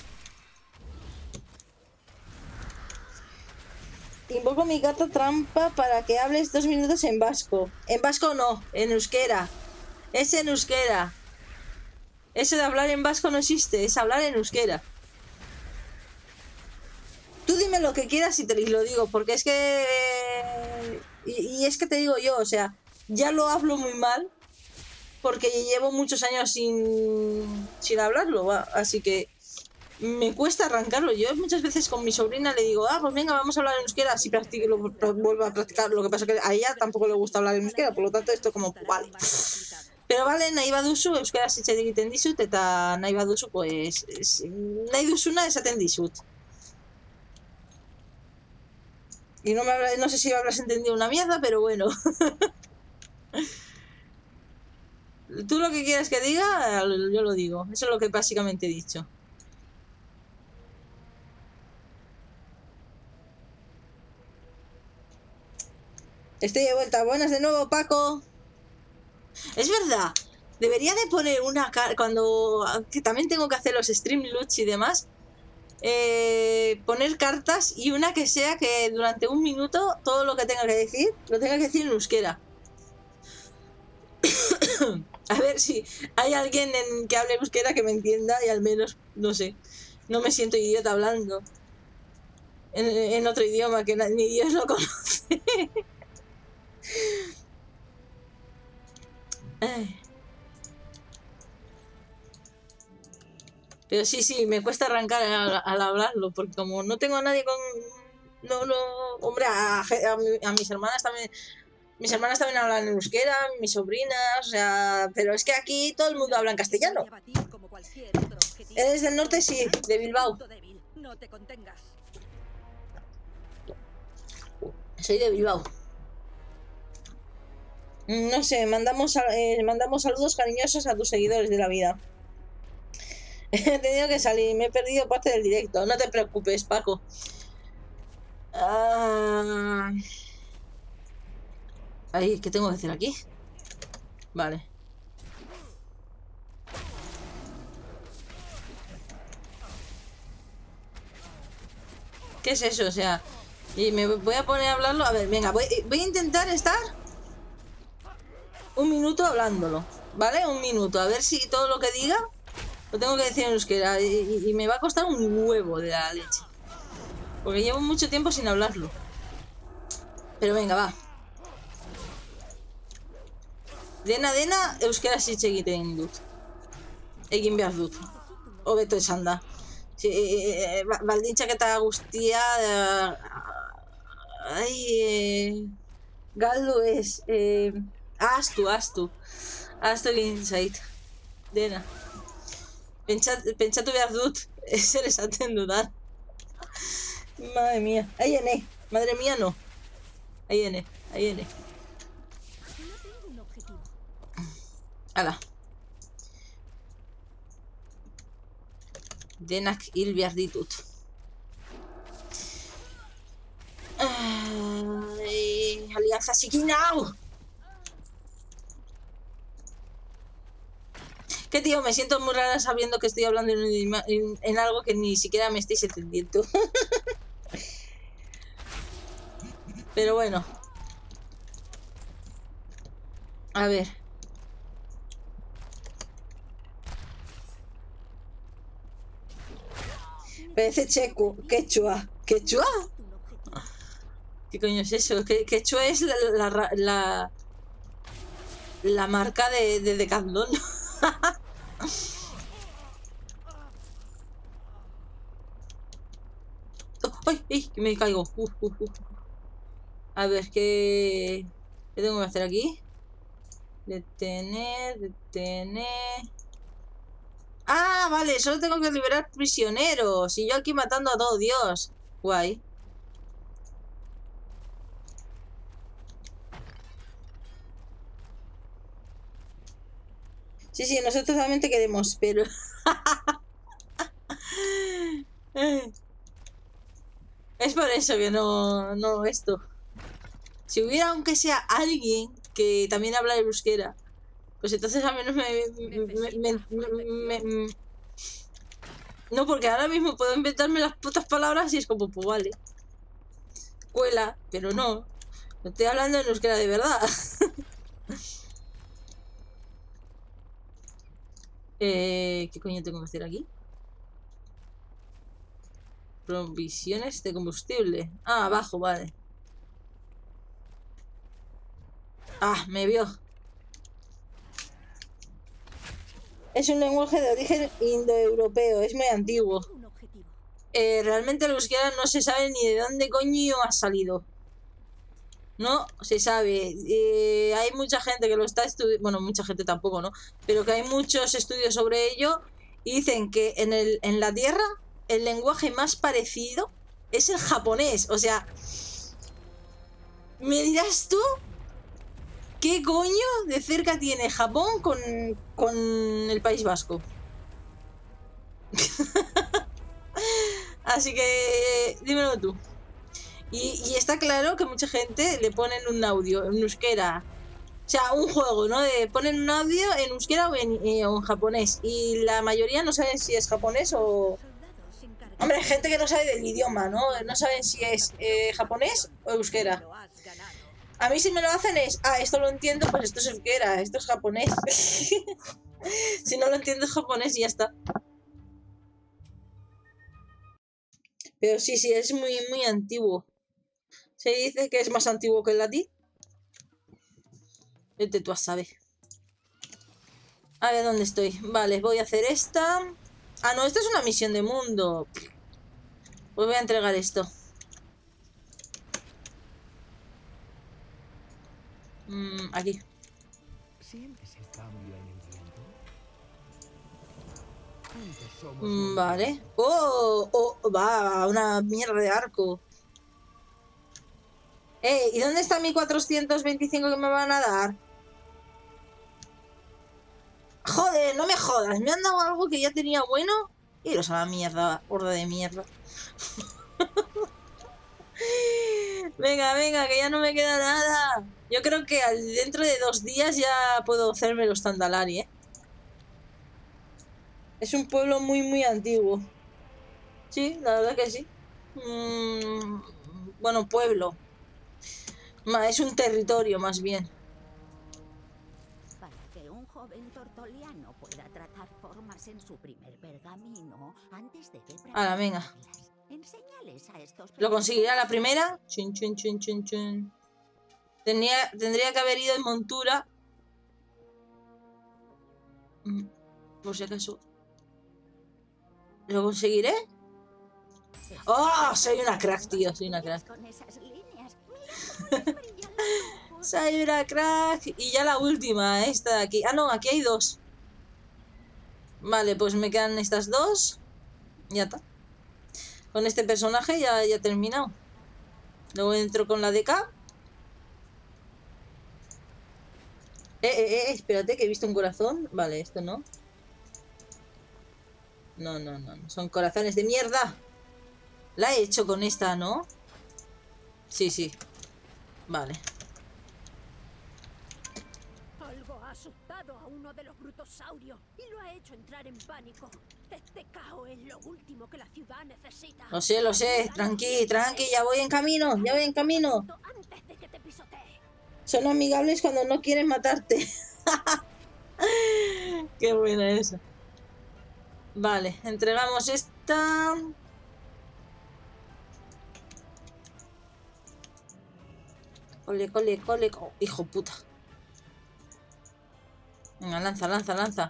Invoco mi carta trampa para que hables dos minutos en vasco. En vasco no, en euskera. Es en euskera. Eso de hablar en vasco no existe, es hablar en euskera. Tú dime lo que quieras y te lo digo, porque es que... Y, y es que te digo yo, o sea, ya lo hablo muy mal, porque llevo muchos años sin, sin hablarlo, ¿va? Así que me cuesta arrancarlo. Yo muchas veces con mi sobrina le digo, ah, pues venga, vamos a hablar en euskera, así practique, lo, lo vuelvo a practicar. Lo que pasa es que a ella tampoco le gusta hablar en euskera, por lo tanto esto como, vale. Pero vale, nahi baduzu, euskaraz hitz egiten dizut, eta nahi baduzu, pues, es, nahi duzuna esaten dizut. Y no, me habla, no sé si me habrás entendido una mierda, pero bueno. Tú lo que quieras que diga, yo lo digo. Eso es lo que básicamente he dicho. Estoy de vuelta. Buenas de nuevo, Paco. Es verdad. Debería de poner una... Cuando... Que también tengo que hacer los stream luch y demás. Eh, poner cartas y una que sea que durante un minuto todo lo que tenga que decir, lo tenga que decir en euskera. A ver si hay alguien en, que hable euskera que me entienda y al menos, no sé, no me siento idiota hablando en, en otro idioma que ni Dios lo conoce. Ay. Pero sí, sí, me cuesta arrancar al, al hablarlo, porque como no tengo a nadie con... No, no... Hombre, a, a, a mis hermanas también... Mis hermanas también hablan en euskera, mis sobrinas, o sea... Pero es que aquí todo el mundo habla en castellano. ¿Eres del norte? Sí, de Bilbao. Soy de Bilbao. No sé, mandamos, eh, mandamos saludos cariñosos a tus seguidores de la vida. He tenido que salir, me he perdido parte del directo. No te preocupes, Paco. Ah... Ahí, ¿qué tengo que hacer aquí? Vale. ¿Qué es eso? O sea, Y me voy a poner a hablarlo. A ver, venga, voy, voy a intentar estar un minuto hablándolo, ¿vale? Un minuto, a ver si todo lo que diga lo tengo que decir en euskera. Y, y, y me va a costar un huevo de la leche, porque llevo mucho tiempo sin hablarlo. Pero venga, va. Dena dena euskera hitz egiten dut. Egin behar dut. Hobeto esan da. Baldintzak eta guztia... Ai... Eh, galdu ez... Eh, ahaztu, ahaztu. Ahaztu egin zait. Dena. Pentsat, pentsatu behar dut. Zer esaten dudan. Madre mía. Aiene. Madre mía, no. Aiene. Aiene. Hala. Denak hil behar ditut. Ay, alianza zikin hau. Que tío, me siento muy rara sabiendo que estoy hablando en, en, en algo que ni siquiera me estáis entendiendo. Pero bueno. A ver. Parece checo. Quechua. ¿Quechua? ¿Qué coño es eso? Que Quechua es la, la, la, la marca de, de Decathlon. ¡Ay! ¡Ay! Que me caigo. Uh, uh, uh. A ver, ¿qué... ¿qué tengo que hacer aquí? Detener, detener... Ah, vale, solo tengo que liberar prisioneros. Y yo aquí matando a todo Dios. Guay. Sí, sí, nosotros realmente queremos, pero... Es por eso que no, no esto. Si hubiera aunque sea alguien que también habla el euskera, pues entonces al menos me me, me, me, me... No, porque ahora mismo puedo inventarme las putas palabras y es como, pues vale. Cuela, pero no. No estoy hablando en euskera de verdad. eh, ¿Qué coño tengo que hacer aquí? Provisiones de combustible. Ah, abajo, vale. Ah, me vio. Es un lenguaje de origen indoeuropeo, es muy antiguo. Eh, realmente el euskera no se sabe ni de dónde coño ha salido. No se sabe. Eh, hay mucha gente que lo está estudiando. Bueno, mucha gente tampoco, ¿no? Pero que hay muchos estudios sobre ello y dicen que en, el, en la Tierra el lenguaje más parecido es el japonés. O sea, ¿me dirás tú qué coño de cerca tiene Japón con, con el País Vasco? Así que dímelo tú. Y, y está claro que mucha gente le ponen un audio en euskera. O sea, un juego, ¿no? De ponen un audio en euskera o en, eh, o en japonés. Y la mayoría no saben si es japonés o... Hombre, hay gente que no sabe del idioma, ¿no? No saben si es eh, japonés o euskera. A mí si me lo hacen es... Ah, esto lo entiendo, pues esto es euskera, esto es japonés. Si no lo entiendo es japonés y ya está. Pero sí, sí, es muy, muy antiguo. Se dice que es más antiguo que el latín. Vete tú a saber. A ver dónde estoy. Vale, voy a hacer esta. Ah, no, esta es una misión de mundo. Pues voy a entregar esto. Mm, aquí. ¿Sientes el cambio en el viento? Juntos somos Mm, vale. Oh, oh, va, una mierda de arco. Eh, ¿y dónde está mi cuatrocientos veinticinco que me van a dar? Joder, no me jodas. Me han dado algo que ya tenía bueno. Iros a la mierda, horda de mierda. Venga, venga, que ya no me queda nada. Yo creo que dentro de dos días ya puedo hacerme los Tandalari, ¿eh? Es un pueblo muy, muy antiguo. Sí, la verdad que sí. Mm, Bueno, pueblo. Es un territorio, más bien. Para que un joven tortoliano pueda trazar formas en su primer pergamino, antes debe Ahora, venga. Enséñales a estos. ¿Lo conseguirá la primera? Chun, chun, chun, chun, chun. Tendría, tendría que haber ido en montura. Por si acaso. ¿Lo conseguiré? ¡Oh! Soy una crack, tío. Soy una crack. Soy una crack. Y ya la última, esta de aquí. Ah, no, aquí hay dos. Vale, pues me quedan estas dos. Ya está. Con este personaje ya, ya he terminado. Luego entro con la D K. Eh, eh, eh, espérate que he visto un corazón. Vale, esto no. No, no, no. Son corazones de mierda. La he hecho con esta, ¿no? Sí, sí. Vale. Algo ha asustado a uno de los brutosaurios y lo ha hecho entrar en pánico. Este caos es lo último que la ciudad necesita. Lo sé, lo sé. Tranqui, tranqui. Ya voy en camino. Ya voy en camino. Antes de que te pisotee. Son amigables cuando no quieren matarte. Qué buena esa. Vale, entregamos esta. Cole, cole, cole. Oh, hijo puta. Venga, lanza, lanza, lanza.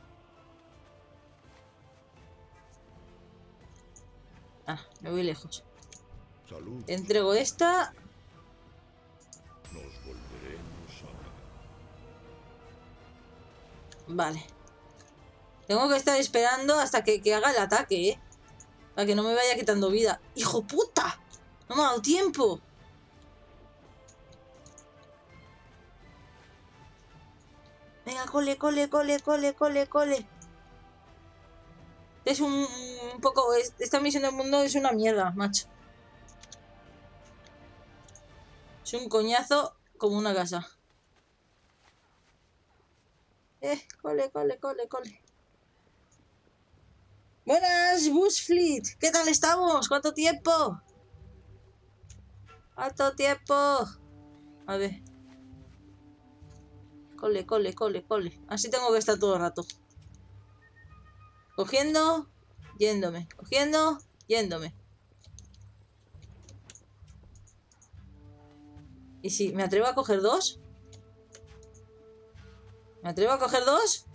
Ah, me voy lejos. Salud. Entrego esta. Nos volveremos a ver. Vale. Tengo que estar esperando hasta que, que haga el ataque, ¿eh? Para que no me vaya quitando vida. ¡Hijo puta! No me ha dado tiempo. Venga, cole, cole, cole, cole, cole, cole. Es un, un poco... Es, esta misión del mundo es una mierda, macho. Es un coñazo como una casa. Eh, cole, cole, cole, cole. Buenas, Bushfleet. ¿Qué tal estamos? ¿Cuánto tiempo? ¿Cuánto tiempo? A ver. Cole, cole, cole, cole. Así tengo que estar todo el rato. Cogiendo, yéndome. Cogiendo, yéndome. ¿Y si me atrevo a coger dos? ¿Me atrevo a coger dos?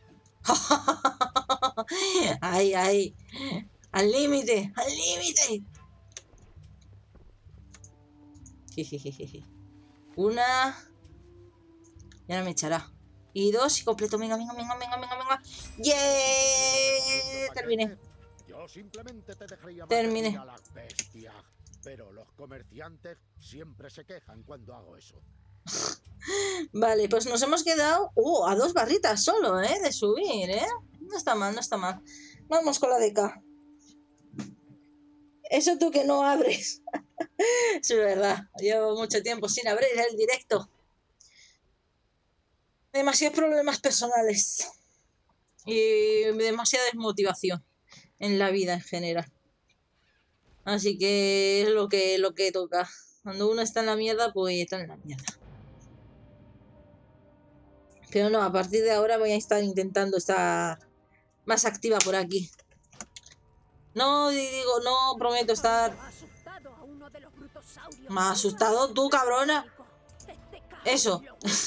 ¡Ay, ay! ¡Al límite! ¡Al límite! Una. Ya no me echará. Y dos y completo. Venga, venga, venga, venga, venga, venga. ¡Yeah! Terminé. Yo simplemente te dejaría Terminé. a las bestias, pero los comerciantes siempre se quejan cuando hago eso. Vale, pues nos hemos quedado uh, a dos barritas solo, ¿eh? De subir, ¿eh? No está mal, no está mal. Vamos con la D K. Eso tú que no abres. Es verdad, llevo mucho tiempo sin abrir el directo. Demasiados problemas personales. Y demasiada desmotivación en la vida en general. Así que es lo que, lo que toca. Cuando uno está en la mierda, pues está en la mierda. Pero no, a partir de ahora voy a estar intentando estar más activa por aquí. No digo, no prometo estar... Me has asustado tú, cabrona. Eso.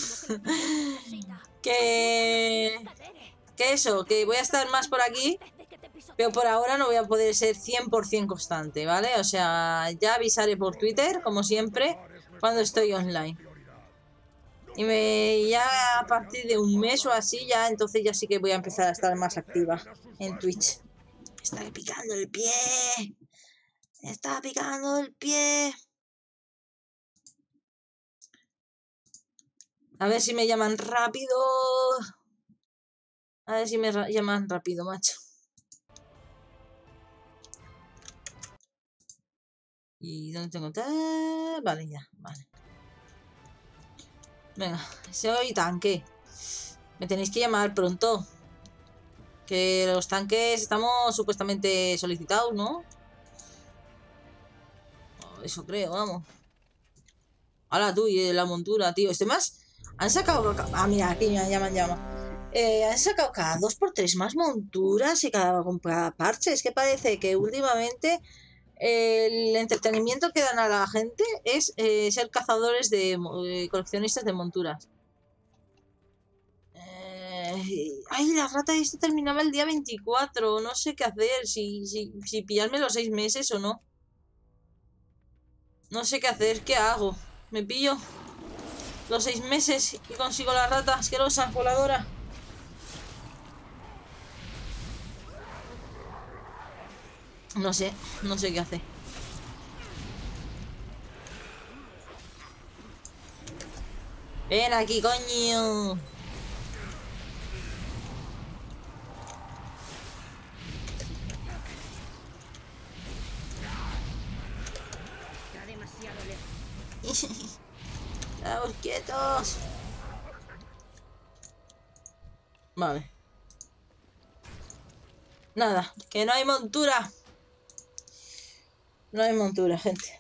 que... Que eso, que voy a estar más por aquí. Pero por ahora no voy a poder ser cien por cien constante, ¿vale? O sea, ya avisaré por Twitter, como siempre, cuando estoy online. Y me, ya a partir de un mes o así, ya entonces ya sí que voy a empezar a estar más activa en Twitch. Me está picando el pie. Me está picando el pie. A ver si me llaman rápido. A ver si me llaman rápido, macho. ¿Y dónde tengo? ¡Ah! Vale, ya, vale. Venga, soy tanque. Me tenéis que llamar pronto. Que los tanques estamos supuestamente solicitados, ¿no? A Eso creo, vamos. Ahora tú y la montura, tío. Este más... Han sacado... Ah, mira, aquí me llaman, llaman. Eh, han sacado cada dos por tres más monturas y cada, con cada parche. Es que parece que últimamente eh, el entretenimiento que dan a la gente es eh, ser cazadores de eh, coleccionistas de monturas. Eh, ay, la rata esta terminaba el día veinticuatro. No sé qué hacer. Si, si, si pillarme los seis meses o no. No sé qué hacer. ¿Qué hago? ¿Me pillo los seis meses y consigo la rata asquerosa, voladora? No sé, no sé qué hacer. Ven aquí, coño. Está demasiado lejos. Estamos quietos. Vale. Nada, que no hay montura. No hay montura, gente.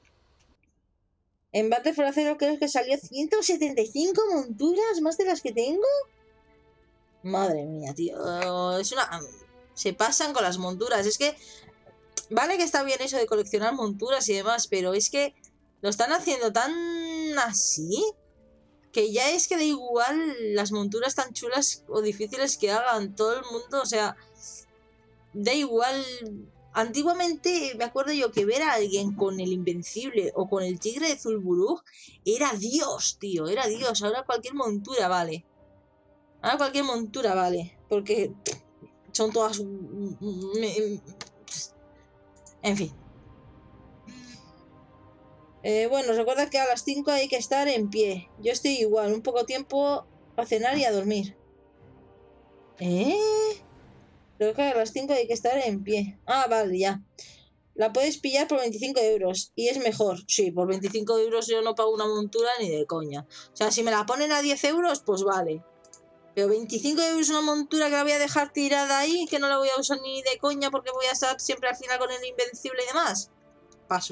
En Battle for Acero creo que salió ciento setenta y cinco monturas más de las que tengo. Madre mía, tío. Es una... Se pasan con las monturas. Es que... Vale que está bien eso de coleccionar monturas y demás, pero es que lo están haciendo tan así que ya es que da igual las monturas tan chulas o difíciles que hagan. Todo el mundo, o sea... Da igual... Antiguamente me acuerdo yo que ver a alguien con el Invencible o con el Tigre de Zul'Burug era Dios, tío, era Dios. Ahora cualquier montura vale. Ahora cualquier montura vale. Porque son todas... En fin. Eh, bueno, recuerda que a las cinco hay que estar en pie. Yo estoy igual, un poco tiempo a cenar y a dormir. ¿Eh? Creo que a las cinco hay que estar en pie. Ah, vale, ya. La puedes pillar por veinticinco euros. Y es mejor. Sí, por veinticinco euros yo no pago una montura ni de coña. O sea, si me la ponen a diez euros, pues vale. Pero veinticinco euros una montura que la voy a dejar tirada ahí, que no la voy a usar ni de coña porque voy a estar siempre al final con el Invencible y demás. Paso.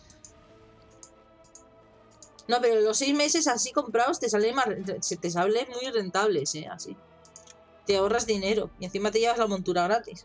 No, pero los seis meses así comprados te salen más, te salen muy rentables, eh, así. Te ahorras dinero y encima te llevas la montura gratis.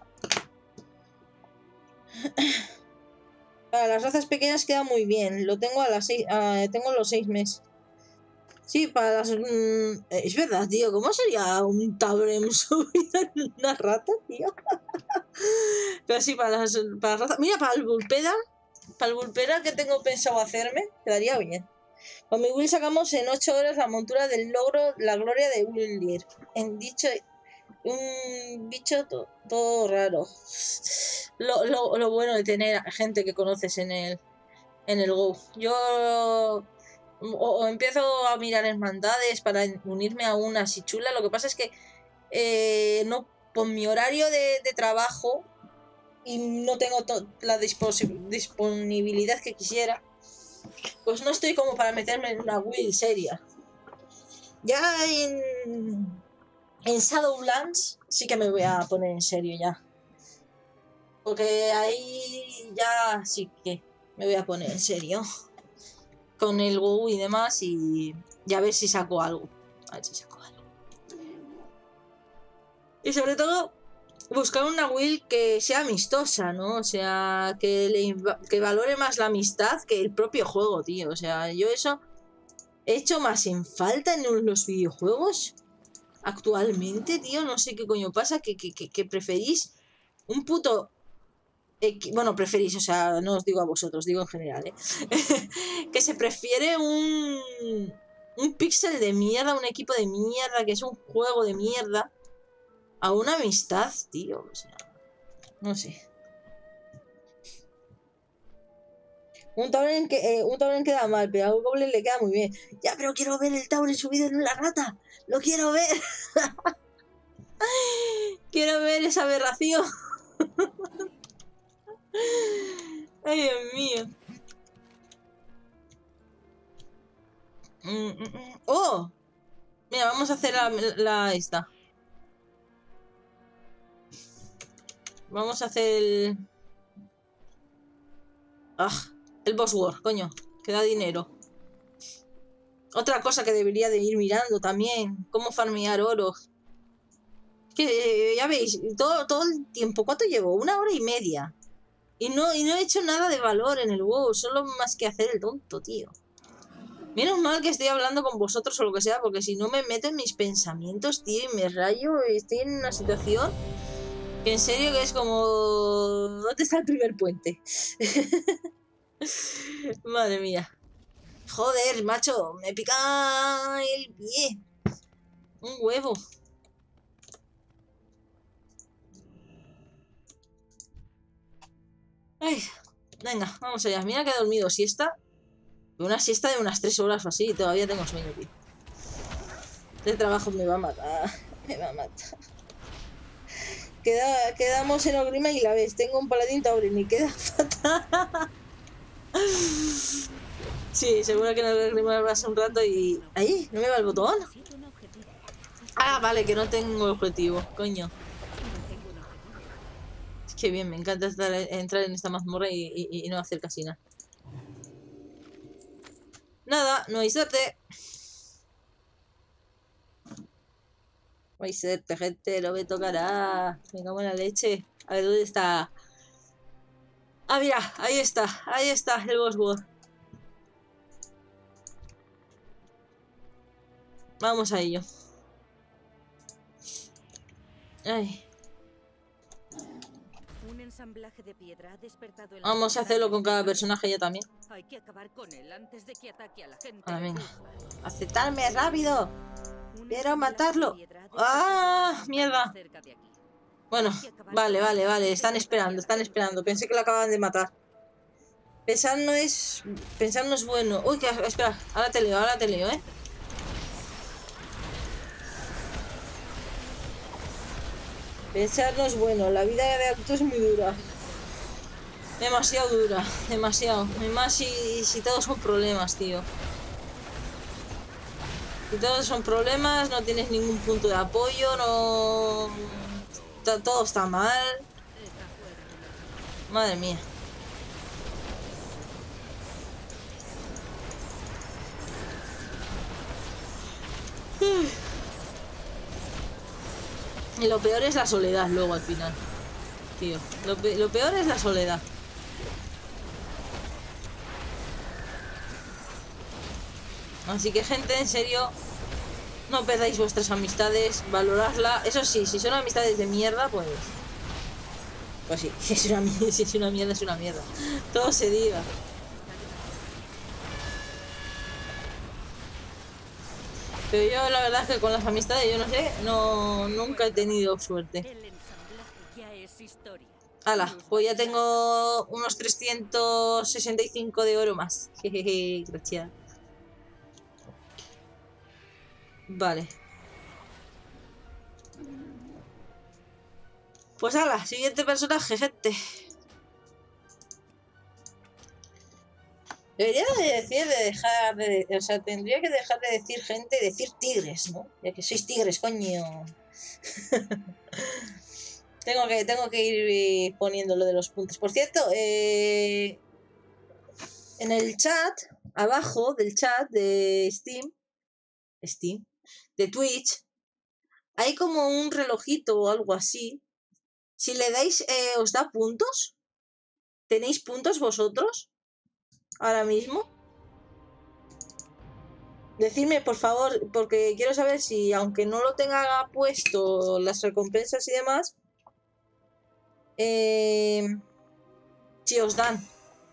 Para las razas pequeñas queda muy bien. Lo tengo a las seis, uh, tengo los seis meses. Sí, para las... Mmm, es verdad, tío. ¿Cómo sería un Taurem subido en una rata, tío? Pero sí, para las, para las razas... Mira, para el Vulpera, para el Vulpera que tengo pensado hacerme, quedaría bien. Con mi Will sacamos en ocho horas la montura del logro, la gloria de Wildir. En dicho... Un bicho to todo raro. Lo, lo, lo bueno de tener gente que conoces en el, en el Go. Yo... O, o empiezo a mirar hermandades para unirme a una así chula. Lo que pasa es que eh, no, con mi horario de, de trabajo y no tengo la disponibilidad que quisiera, pues no estoy como para meterme en una build seria. Ya en, en Shadowlands sí que me voy a poner en serio ya. Porque ahí ya sí que me voy a poner en serio. Con el Go y demás y, y a ver si saco algo. A ver si saco algo. Y sobre todo, buscar una build que sea amistosa, ¿no? O sea, que, le, que valore más la amistad que el propio juego, tío. O sea, yo eso he hecho más en falta en los videojuegos actualmente, tío. No sé qué coño pasa, que, que, que, que preferís un puto... Bueno, preferís, o sea, no os digo a vosotros, digo en general, ¿eh? Que se prefiere un... Un píxel de mierda, un equipo de mierda, que es un juego de mierda, a una amistad, tío. O sea, no sé. Un Tauren, que, eh, un Tauren queda mal, pero a un Goblin le queda muy bien. Ya, pero quiero ver el Tauren subido en la rata. ¡Lo quiero ver! Quiero ver esa aberración. Ay, Dios mío. Mm, mm, mm. ¡Oh! Mira, vamos a hacer la, la esta. Vamos a hacer el... Ah, El Boss War, coño, que da dinero. Otra cosa que debería de ir mirando también, cómo farmear oro. Que eh, ya veis, todo, todo el tiempo, ¿cuánto llevo? Una hora y media. Y no, y no he hecho nada de valor en el WoW, solo más que hacer el tonto, tío. Menos mal que estoy hablando con vosotros o lo que sea, porque si no me meto en mis pensamientos, tío, y me rayo, y estoy en una situación que en serio que es como... ¿Dónde está el primer puente? Madre mía. Joder, macho, me pica el pie. Un huevo. Ay, venga, vamos allá. Mira que he dormido siesta. Una siesta de unas tres horas o así y todavía tengo sueño, tío. Este trabajo me va a matar. Me va a matar. Queda, quedamos en Ogrima y la ves. Tengo un paladín Tauren y queda fatal. Sí, seguro que en el Ogrima vas un rato y... ¡Ahí! ¿No me va el botón? Ah, vale, que no tengo objetivo. Coño. Qué bien, me encanta estar, entrar en esta mazmorra y, y, y no hacer casi nada. Nada, no hay suerte. No hay suerte, gente, no me tocará. Me cago en la leche. A ver, ¿dónde está? Ah, mira, ahí está, ahí está el Boss War. Vamos a ello. Ay. Un ensamblaje de piedra ha despertado el Vamos a hacerlo con cada personaje ya también. Hay que acabar con él antes de que ataque a la gente. Ah, venga. ¡Aceptarme rápido! ¡Quiero matarlo! ¡Ah! ¡Mierda! Bueno, vale, vale, vale. Están esperando, están esperando. Pensé que lo acababan de matar. Pensar no es... Pensar no es bueno. Uy, que... Espera, ahora te leo, ahora te leo, ¿eh? Pensar no es bueno. La vida de adulto es muy dura. Demasiado dura, demasiado. Y más si, si todos son problemas, tío. Si todos son problemas, no tienes ningún punto de apoyo, no... Todo está mal. Madre mía. Y lo peor es la soledad luego al final. Tío, lo, pe lo peor es la soledad. Así que, gente, en serio, no perdáis vuestras amistades, valoradla. Eso sí, si son amistades de mierda, pues... Pues sí, si es una, si es una mierda, es una mierda. Todo se diga. Pero yo la verdad es que con las amistades, yo no sé, no nunca he tenido suerte. Hala, pues ya tengo unos trescientos sesenta y cinco de oro más. Jejeje, gracias. Vale. Pues hala, siguiente personaje, gente. Debería de decir de dejar de... O sea, tendría que dejar de decir gente y decir tigres, ¿no? Ya que sois tigres, coño. tengo, que, tengo que ir poniendo lo de los puntos. Por cierto, eh, en el chat, abajo del chat de Steam, Steam, de Twitch, hay como un relojito o algo así. Si le dais, eh, ¿os da puntos? ¿Tenéis puntos vosotros? Ahora mismo. Decidme, por favor, porque quiero saber si, aunque no lo tenga puesto las recompensas y demás, eh, si os dan.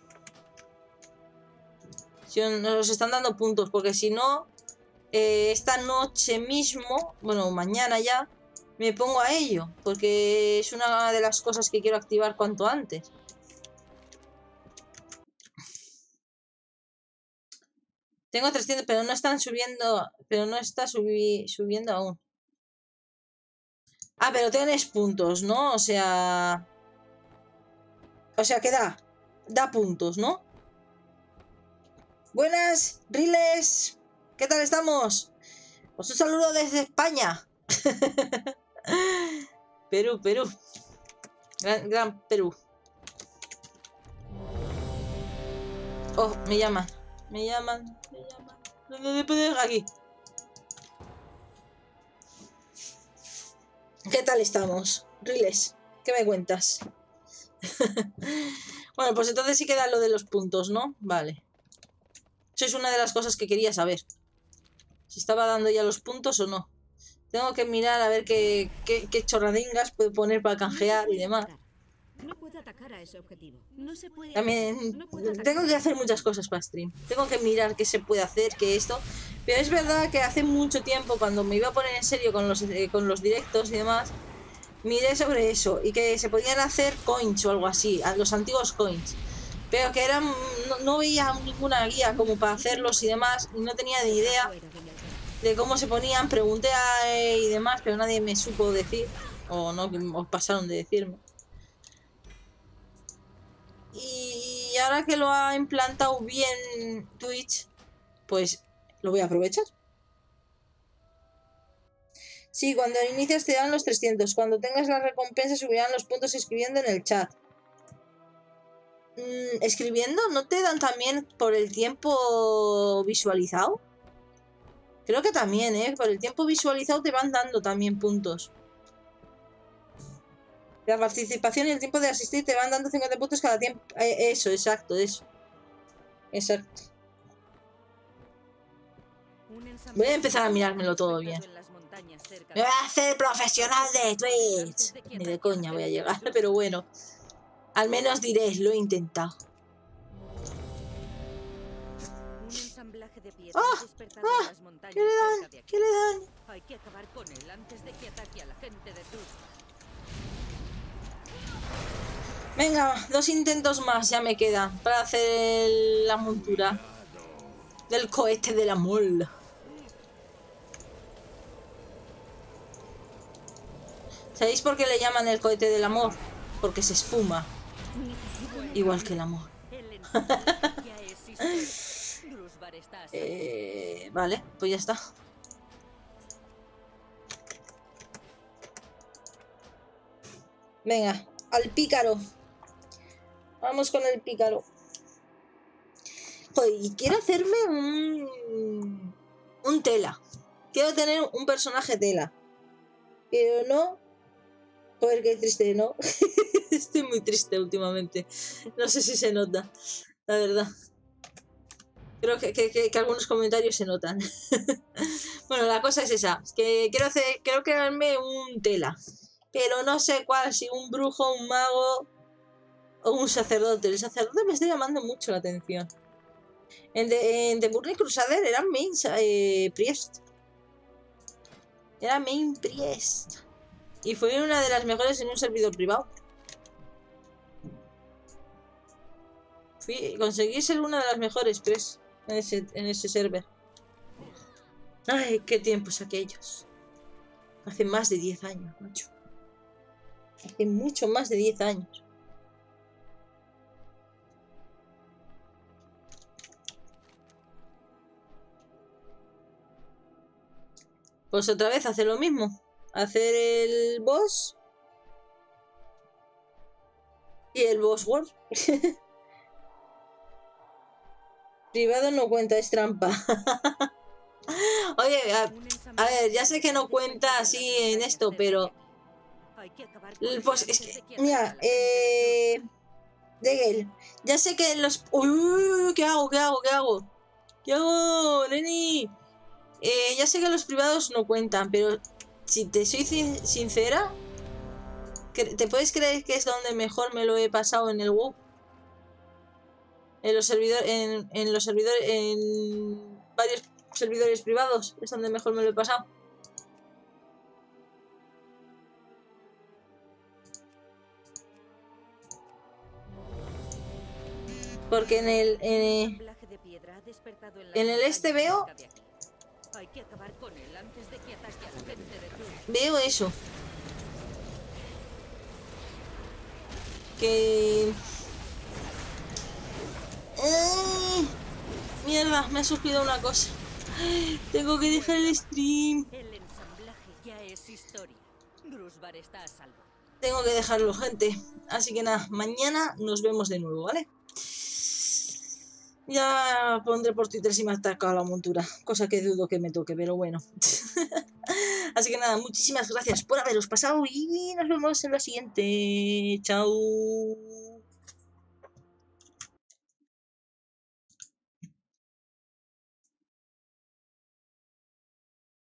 Si os están dando puntos, porque si no, eh, esta noche mismo, bueno, mañana ya, me pongo a ello, porque es una de las cosas que quiero activar cuanto antes. Tengo trescientos, pero no están subiendo, pero no está subi, subiendo aún. Ah, pero tienes puntos, ¿no? O sea... O sea que da, da puntos, ¿no? Buenas, Riles. ¿Qué tal estamos? Pues un saludo desde España. Perú, Perú. Gran, gran Perú. Oh, me llaman. Me llaman. Me llaman. ¿Dónde puedo? Aquí. ¿Qué tal estamos? Riles, ¿qué me cuentas? Bueno, pues entonces sí queda lo de los puntos, ¿no? Vale. Eso es una de las cosas que quería saber. Si estaba dando ya los puntos o no. Tengo que mirar a ver qué, qué, qué chorradingas puedo poner para canjear y demás. No puede atacar a ese objetivo. No se puede. También No puede atacar. tengo que hacer muchas cosas para stream. Tengo que mirar qué se puede hacer, qué esto. Pero es verdad que hace mucho tiempo, cuando me iba a poner en serio con los, eh, con los directos y demás, miré sobre eso y que se podían hacer coins o algo así, a los antiguos coins. Pero que eran, no, no veía ninguna guía como para hacerlos y demás, y no tenía ni idea de cómo se ponían. Pregunté a e y demás, pero nadie me supo decir, o no, os pasaron de decirme. Y ahora que lo ha implantado bien Twitch, pues lo voy a aprovechar. Sí, cuando inicias te dan los trescientos. Cuando tengas la recompensa subirán los puntos escribiendo en el chat. Mm, ¿Escribiendo? ¿No te dan también por el tiempo visualizado? Creo que también, ¿eh? Por el tiempo visualizado te van dando también puntos. La participación y el tiempo de asistir te van dando cincuenta puntos cada tiempo. Eh, eso, exacto, eso. Exacto. Voy a empezar a mirármelo todo bien. Me voy a hacer profesional de Twitch. Ni de coña voy a llegar, pero bueno. Al menos diré, lo he intentado. ¡Ah! ¡Ah! ¿Qué le dan? ¿Qué le dan? Hay que acabar con él antes de que ataque a la gente de Tusk. Venga, dos intentos más ya me quedan para hacer el, la montura del cohete del amor. ¿Sabéis por qué le llaman el cohete del amor? Porque se esfuma. Igual que el amor. eh, vale, pues ya está. Venga, al pícaro. Vamos con el pícaro. Joder, y quiero hacerme un... Un tela. Quiero tener un personaje tela. Pero no... Joder, qué triste, ¿no? Estoy muy triste últimamente. No sé si se nota, la verdad. Creo que, que, que, que algunos comentarios se notan. Bueno, la cosa es esa. Es que quiero hacer, quiero crearme un tela. Pero no sé cuál, si un brujo, un mago o un sacerdote. El sacerdote me está llamando mucho la atención. En The, en The Burning Crusader era main eh, priest. Era main priest. Y fue una de las mejores en un servidor privado. Fui, conseguí ser una de las mejores priest en ese, en ese server. Ay, qué tiempos aquellos. Hace más de diez años, macho. Hace mucho más de diez años. Pues otra vez hacer lo mismo. Hacer el boss. Y el boss world. Privado no cuenta, es trampa. Oye, a, a ver, ya sé que no cuenta así en esto, pero... Pues es que, mira, eh... Degel, ya sé que los... Uy, uy, uy, ¿qué hago? ¿Qué hago? ¿Qué hago? ¿Qué hago, Lenny? Eh, ya sé que los privados no cuentan, pero si te soy sincera, ¿te puedes creer que es donde mejor me lo he pasado en el WoW? En los servidores, en, en los servidores, en varios servidores privados es donde mejor me lo he pasado. Porque en el en, en el este veo veo eso, que ¡ay! Mierda, me ha surgido una cosa. Tengo que dejar el stream. El ensamblaje ya es historia. Drusvar está a salvo. Tengo que dejarlo, gente. Así que nada, mañana nos vemos de nuevo, ¿vale? Ya pondré por Twitter si me ha atacado la montura, cosa que dudo que me toque, pero bueno. Así que nada, muchísimas gracias por haberos pasado y nos vemos en la siguiente. Chao.